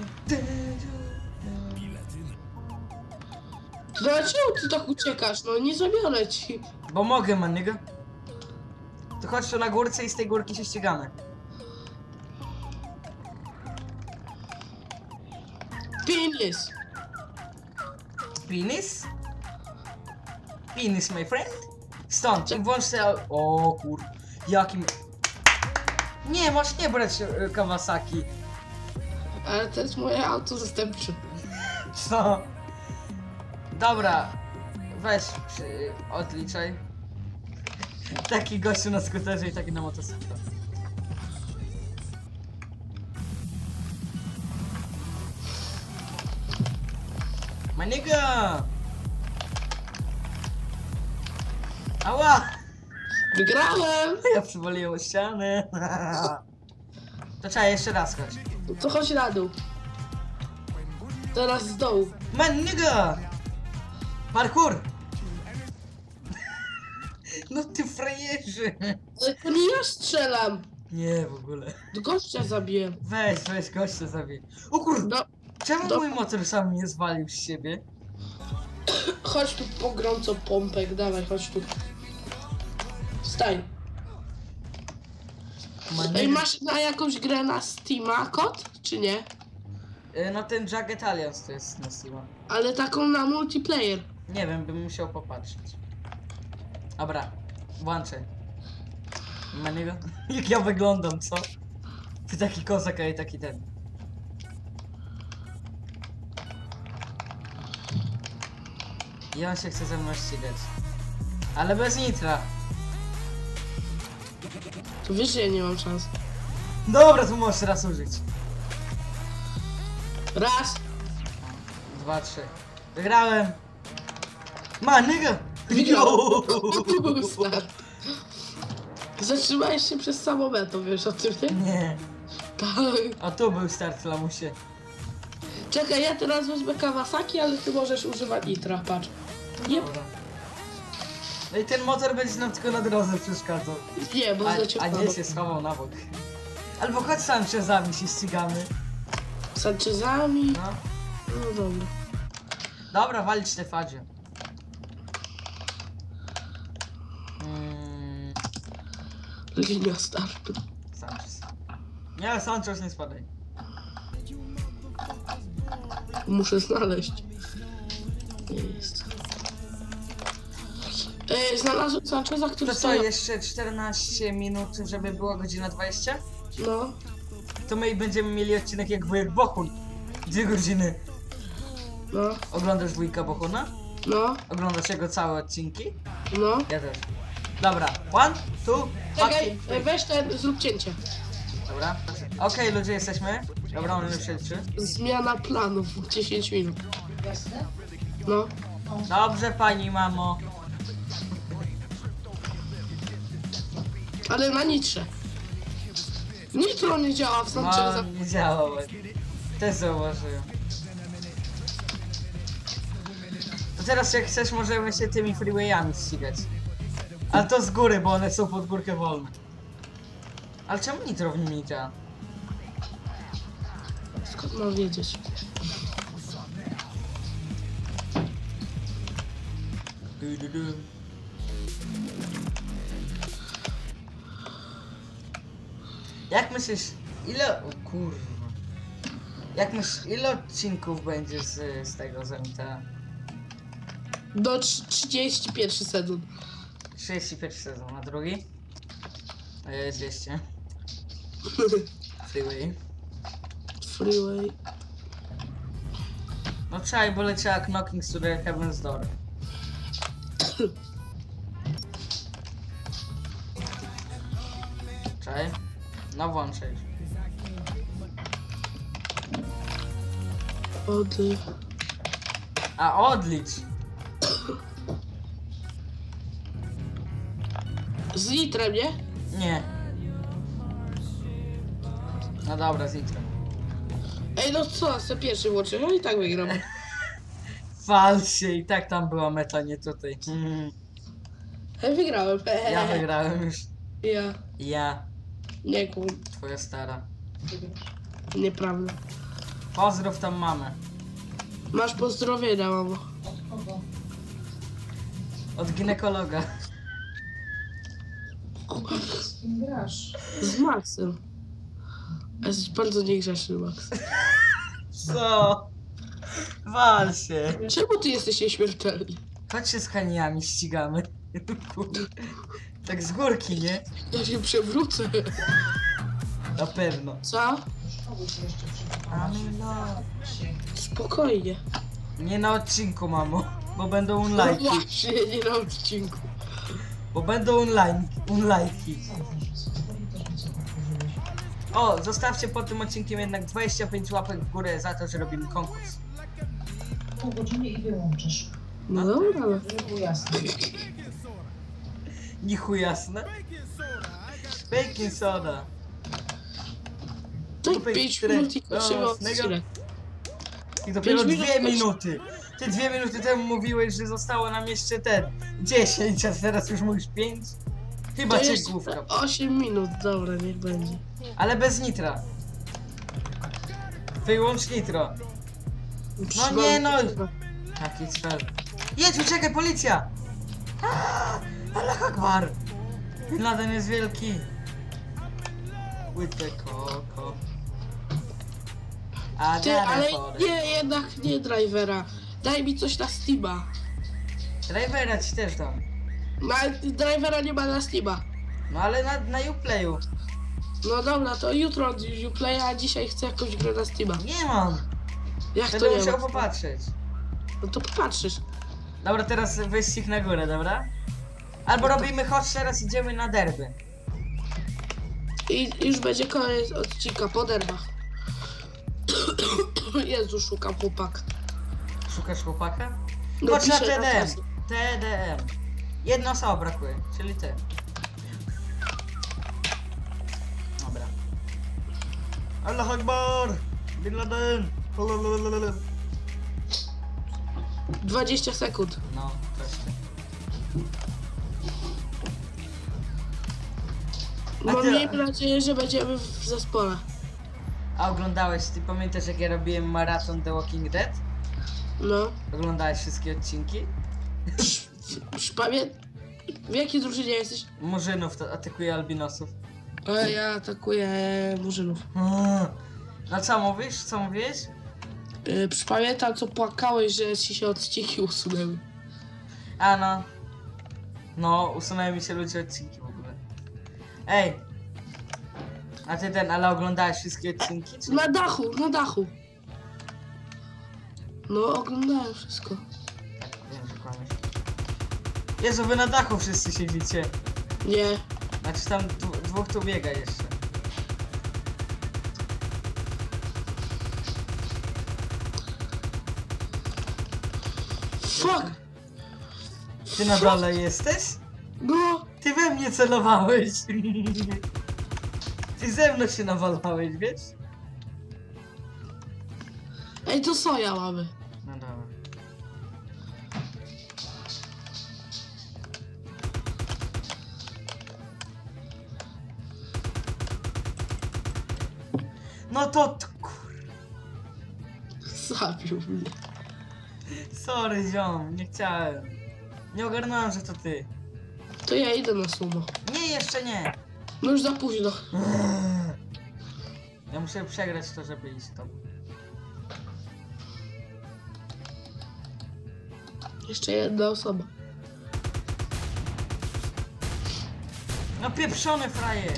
Dlaczego ty tak uciekasz? No nie zabiorę ci. Bo mogę, man nigga. To chodź tu na górce i z tej górki się ścigamy. Penis. Penis? Penis, my friend? Stąd, i włącz te... O kur... Jakim... Nie, masz nie brać Kawasaki. Ale to jest moje auto zastępcze. Co? Dobra. Weź, odliczaj. Taki gościu na skuterze i taki na motocyklu. Maniga! Ała! Wygrałem! Ja przywaliłem o ścianę. To trzeba jeszcze raz chodź. No to chodź na dół. Teraz z dołu. Maniga! Parkour! No ty frajerze! Ale to nie ja strzelam. Nie, w ogóle. Do gościa zabiję. Weź gościa zabij. O kur... No, Czemu mój motor sam nie zwalił z siebie? chodź tu po gorąco pompek, dawaj, chodź tu. Wstań. Ej, masz na jakąś grę na Steama kod, czy nie? No ten Jagged Alliance to jest na Steama. Ale taką na multiplayer. Nie wiem, bym musiał popatrzeć. Dobra, włączaj. Maniego? Jak ja wyglądam, co? Ty taki kozak, a i taki ten. I on się chce ze mną ścigać. Ale bez nitra. To wiesz, że ja nie mam szans. Dobra, to możesz raz użyć. Raz. 2, 3. Wygrałem. Maniga! Wygrał. Start. Zatrzymałeś się przez samo metro, wiesz o tym, nie? Nie. Tak. A tu był start, lamusie. Czekaj, ja teraz wezmę Kawasaki, ale ty możesz używać nitra, patrz. Nie, Dobra. No i ten motor będzie nam tylko na drodze przeszkadzał. nie, bo za cię A nie się schował na bok. Albo chodź Sanchezami się ścigamy. Sanchezami. No. No dobra. Dobra, walić te fadzie. Linia startu. Sanchez. Nie, Sanchez nie spadaj. Muszę znaleźć. Jest. Znalazłem Sancheza, który To co, stoi... jeszcze 14 minut, żeby było godzina 20? No. To my będziemy mieli odcinek jak wujek Bohun. 2 godziny. No. Oglądasz wujka Bohuna? No. Oglądasz jego całe odcinki? No. Ja też. Dobra, 1, 2, Czekaj, weź ten, zrób cięcie. Dobra. Okej, ludzie, jesteśmy. Dobra, on już się liczy. Zmiana planów, 10 minut. No. Dobrze, pani mamo. Ale na nitrze. Nitro nie działa w Sancheza. No, nie działało. Też zauważyłem. To teraz jak chcesz, możemy się tymi freewayami ścigać. Ale to z góry, bo one są pod górkę wolne. Ale czemu nitro w nim nie działa? Skąd mam wiedzieć? Jak myślisz, Ile... O kurwa. Jak myślisz, ile odcinków będzie z tego zamita? Do 31 sezon. 31 sezon, a drugi? 200. Freeway. Freeway. No czaj, bo leciała Knocking to the Heaven's Door. Czaj? No włączaj. Ody. A odlicz! Z litrem, nie? Nie. No dobra, z litrem. Ej, no co, z pierwszy włączę, no i tak wygram. Fal się, i tak tam była meta, nie tutaj. Wygrałem. Ja wygrałem już. Ja. Ja, Nie kum. twoja stara. Nieprawda. Pozdrów tam mamę. Masz pozdrowienia, mamo. Od ginekologa. Z kim grasz? Z Maxem. Jesteś bardzo niegrzeczny, Max. Co? Wal się. Czemu ty jesteś nieśmiertelny? Chodź się z Haniami ścigamy. Kurde. Tak z górki, nie? Ja się przewrócę. Na pewno. Co? Szkoły się jeszcze Spokojnie. Nie na odcinku, mamo. Bo będą No unlajki. właśnie, nie na odcinku. Bo będą unlajki. O, zostawcie pod tym odcinkiem jednak 25 łapek w górę za to, że robimy konkurs. Pół godziny i wyłączysz. No dobra. Żeby było jasne. Nichu jasne. Baking soda. Tak, Kupy 5 cztery- minut i kończymy o, odcinek. I dopiero 5 2 minut. minuty. Ty 2 minuty temu mówiłeś, że zostało nam jeszcze 10, a teraz już mówisz 5? Chyba To cię jest główka. 8 minut, dobra, niech będzie. Ale bez nitra. Wyłącz nitro. No nie, no. Taki cel. Jedź, uciekaj, policja! Allah Akbar! Bin Laden jest wielki. With the coco. A Ty, ale nie, jednak nie drivera. Daj mi coś na Steama. Drivera ci też dam. Drivera nie ma na Steama. No ale na Uplayu. No dobra, to jutro od Uplaya, a dzisiaj chcę jakąś grę na Steama. Nie mam. Jak Będę to nie musiał ma? popatrzeć. No to popatrzysz. Dobra, teraz wyścig na górę, dobra? Albo robimy chodź, teraz idziemy na derby. I już będzie koniec odcinka po derbach. Jezu, szukam chłopaka. Szukasz chłopaka? No, Chodź na piszę na TDM. kasę. TDM. Jedna osoba brakuje, czyli ty. Dobra. Allah Akbar! Bin Laden! 20 sekund. No, wreszcie. A Mam ty- miejmy nadzieję, że będziemy w zespole. A oglądałeś, ty pamiętasz jak ja robiłem maraton The Walking Dead? No. Oglądałeś wszystkie odcinki? W jakiej drużynie jesteś? Murzynów to atakuje albinosów. Ja atakuję murzynów. No co mówisz? Co mówisz? Pamiętam, co płakałeś, że ci się odcinki usunęły. A no. No, usunęły mi się ludzie odcinki w ogóle. Ej! A ty ale oglądałeś wszystkie odcinki? Czy... Na dachu, na dachu. No, oglądałem wszystko. Tak, wiem, że kłamiesz. Jezu, wy na dachu wszyscy siedzicie. Nie. Znaczy tam dwóch tu biega jeszcze. Fuck! Ty na dole jesteś? No! Ty we mnie celowałeś. Ty ze mną się nawalałeś, wiesz? Ej, to soja mamy. No dobra. No to Zabił mnie. sorry ziom, nie chciałem. Nie ogarnąłem, że to ty. To ja idę na sumo. Nie, jeszcze nie. No już za późno. Ja muszę przegrać to, żeby iść tam. Jeszcze jedna osoba. No pieprzony frajer!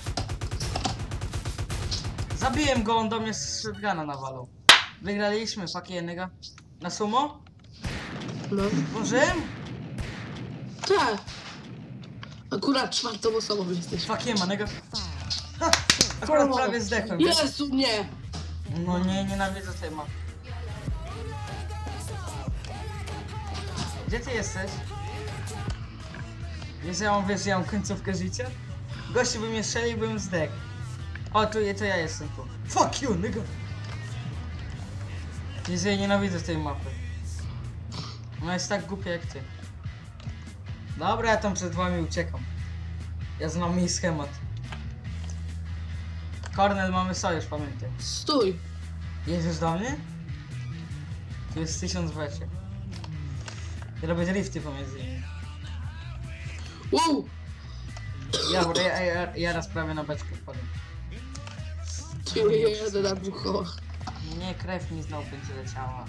Zabiłem go, on do mnie z shotguna nawalał. Wygraliśmy, fuck jednego. Na sumo? No. Możemy? Tak. Akurat czwartą osobą jesteś. Fuck jema, nega. Ha! Akurat prawie zdechłem, wiesz? Jezu, nie! No nie, nienawidzę tej mapy. Gdzie ty jesteś? Wiesz, ja mam końcówkę życia? Gościu by mnie strzelił, bym zdechł. O, to ja jestem tu. Fuck you, nigga! Jezu, ja nienawidzę tej mapy. Ona jest tak głupia jak ty. Dobra, ja tam przed wami uciekam. Ja znam jej schemat. Kornel, mamy sojusz, pamiętaj. Stój! Jedziesz do mnie? Tu jest 1000 wecie. I robię drifty pomiędzy nimi. Wow! Ja raz prawie na beczkę wpadłem. Ty jeden na dwóch kołach. Nie, krew mi znowu będzie leciała.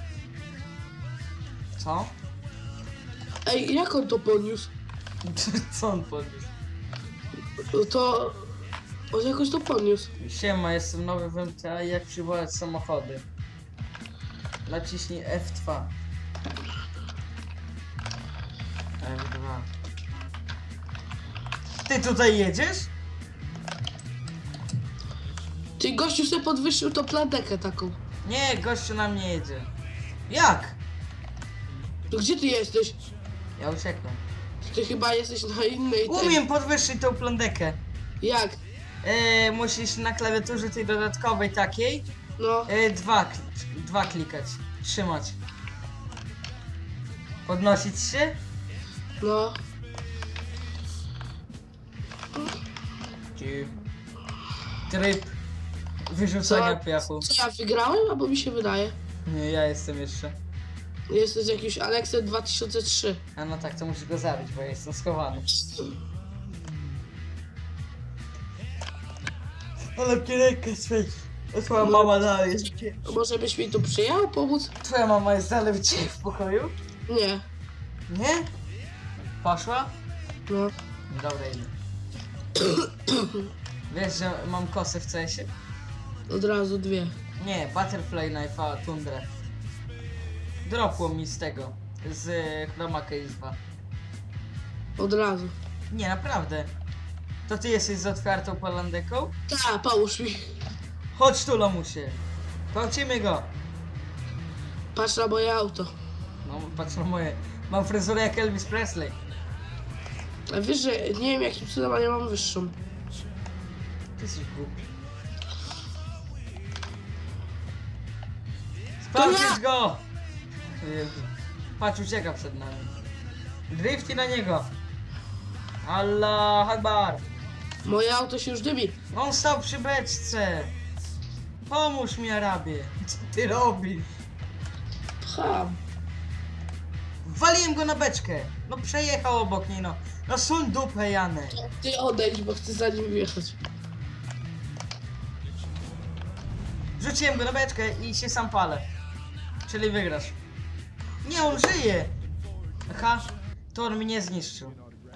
Co? Ej, jak on to podniósł? Co on podniósł? No to... On jakoś to podniósł. Siema, jestem nowy w MTA i jak przywołać samochody. Naciśnij F2. F2. Ty tutaj jedziesz? Ty gościu sobie podwyższył tą plantekę taką. Nie, gościu na mnie jedzie. Jak? To gdzie ty jesteś? Ja uciekłem. Ty chyba jesteś na innej tej. Umiem podwyższyć tą plandekę. Jak? Musisz na klawiaturze tej dodatkowej takiej No. dwa klikać. Trzymać. Podnosić się? No. Tryb wyrzucania Co? piachu. Co ja wygrałem? Albo mi się wydaje. Nie, ja jestem jeszcze. Jesteś jakiś Aleksem 2003. A no tak, to musisz go zabić, bo ja jestem schowany. Ale rękę swej. Twoja No. mama dalej jest. Może byś mi tu przyjechał pomóc? Twoja mama jest dalej u ciebie w pokoju? Nie. Nie? Poszła? No. Dobra, idę. Wiesz, że mam kosę w CS-ie? Od razu dwie. Nie, Butterfly Knife'a Tundrę. Dropło mi z tego, z Chroma Case 2. Od razu. Nie, naprawdę. To ty jesteś z otwartą polandeką? Ta, połóż mi. Chodź tu, lamusie. Gwałcimy go. Patrz na moje auto. No, patrz na moje. Mam fryzurę jak Elvis Presley. A wiesz, że nie wiem jakim cudem, ale ja mam wyższą. Ty jesteś głupi. Sprawdzić go! Jezu. Patrz, ucieka przed nami. Drifty na niego. Allah Akbar. Moje auto się już dymi. On stał przy beczce. Pomóż mi, Arabie. Co ty robisz? Pcham. Waliłem go na beczkę. No przejechał obok niej, no. No suń dupę, Janek. Ty odejdź, bo chcę za nim wjechać. Rzuciłem go na beczkę i się sam palę. Czyli wygrasz. Nie, on żyje. Aha, to on mnie zniszczył.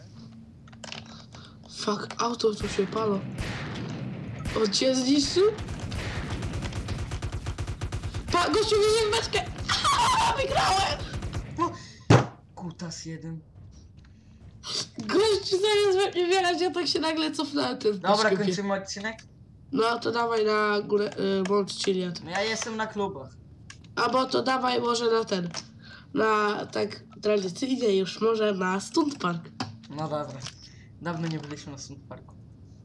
Fuck, auto tu się palo. On cię zniszczył? Gościu mnie w beczkę! Wygrałem! No. Kutas jeden. Gościu zamiast we mnie wjechać, ja tak się nagle cofnąłem ten Dobra, beczkę. kończymy odcinek? No to dawaj na górę, Mont Chiliad. No ja jestem na klubach. Albo to dawaj może na ten. Na tak tradycyjnie już może na Stunt Park. No dobra. Dawno nie byliśmy na Stunt Parku.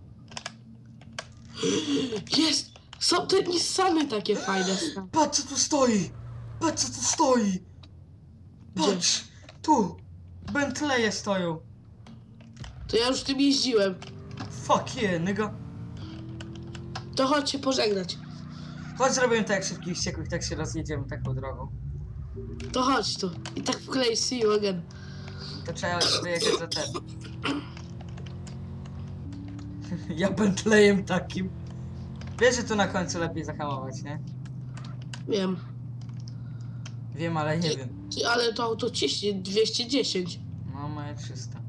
Jest! Są te Nissany takie fajne. Patrz co tu stoi! Patrz co tu stoi! Patrz! Tu! Bentleye stoją. To ja już tym jeździłem. Fuck yeah, nigga. To chodź się pożegnać. Chodź zrobimy tak jak szybkich ściekłych, tak się rozjedziemy taką drogą. To chodź tu. I tak wklej see you again. To trzeba wyjechać za ten. Ja Bentleyem takim. Wiesz, że tu na końcu lepiej zahamować, nie? Wiem. Wiem, ale nie wiem. Ty, ale to auto ciśnie 210. No, moje 300.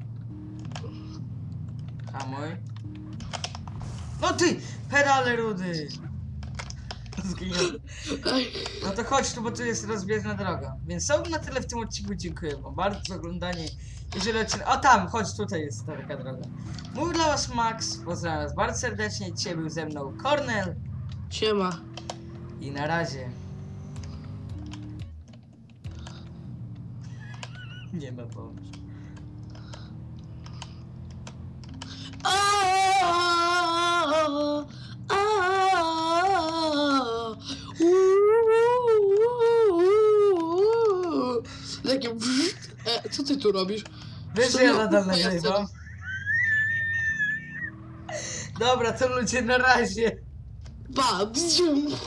Hamuj. No ty! Pedale rudy! Zginiony. Ej, No to chodź tu, bo tu jest rozbieżna droga. Więc są na tyle w tym odcinku. Dziękuję wam bardzo za oglądanie. Jeżeli odcinek... O tam, chodź, tutaj jest taka droga. Mówił dla was Max. Pozdrawiam was bardzo serdecznie. Dzisiaj był ze mną Kornel. siema. I na razie. Nie ma pomysłu. Takie co ty tu robisz? Wiesz, że ja nadal nagrywam. Dobra, to ludzie, na razie. Ba, bzium.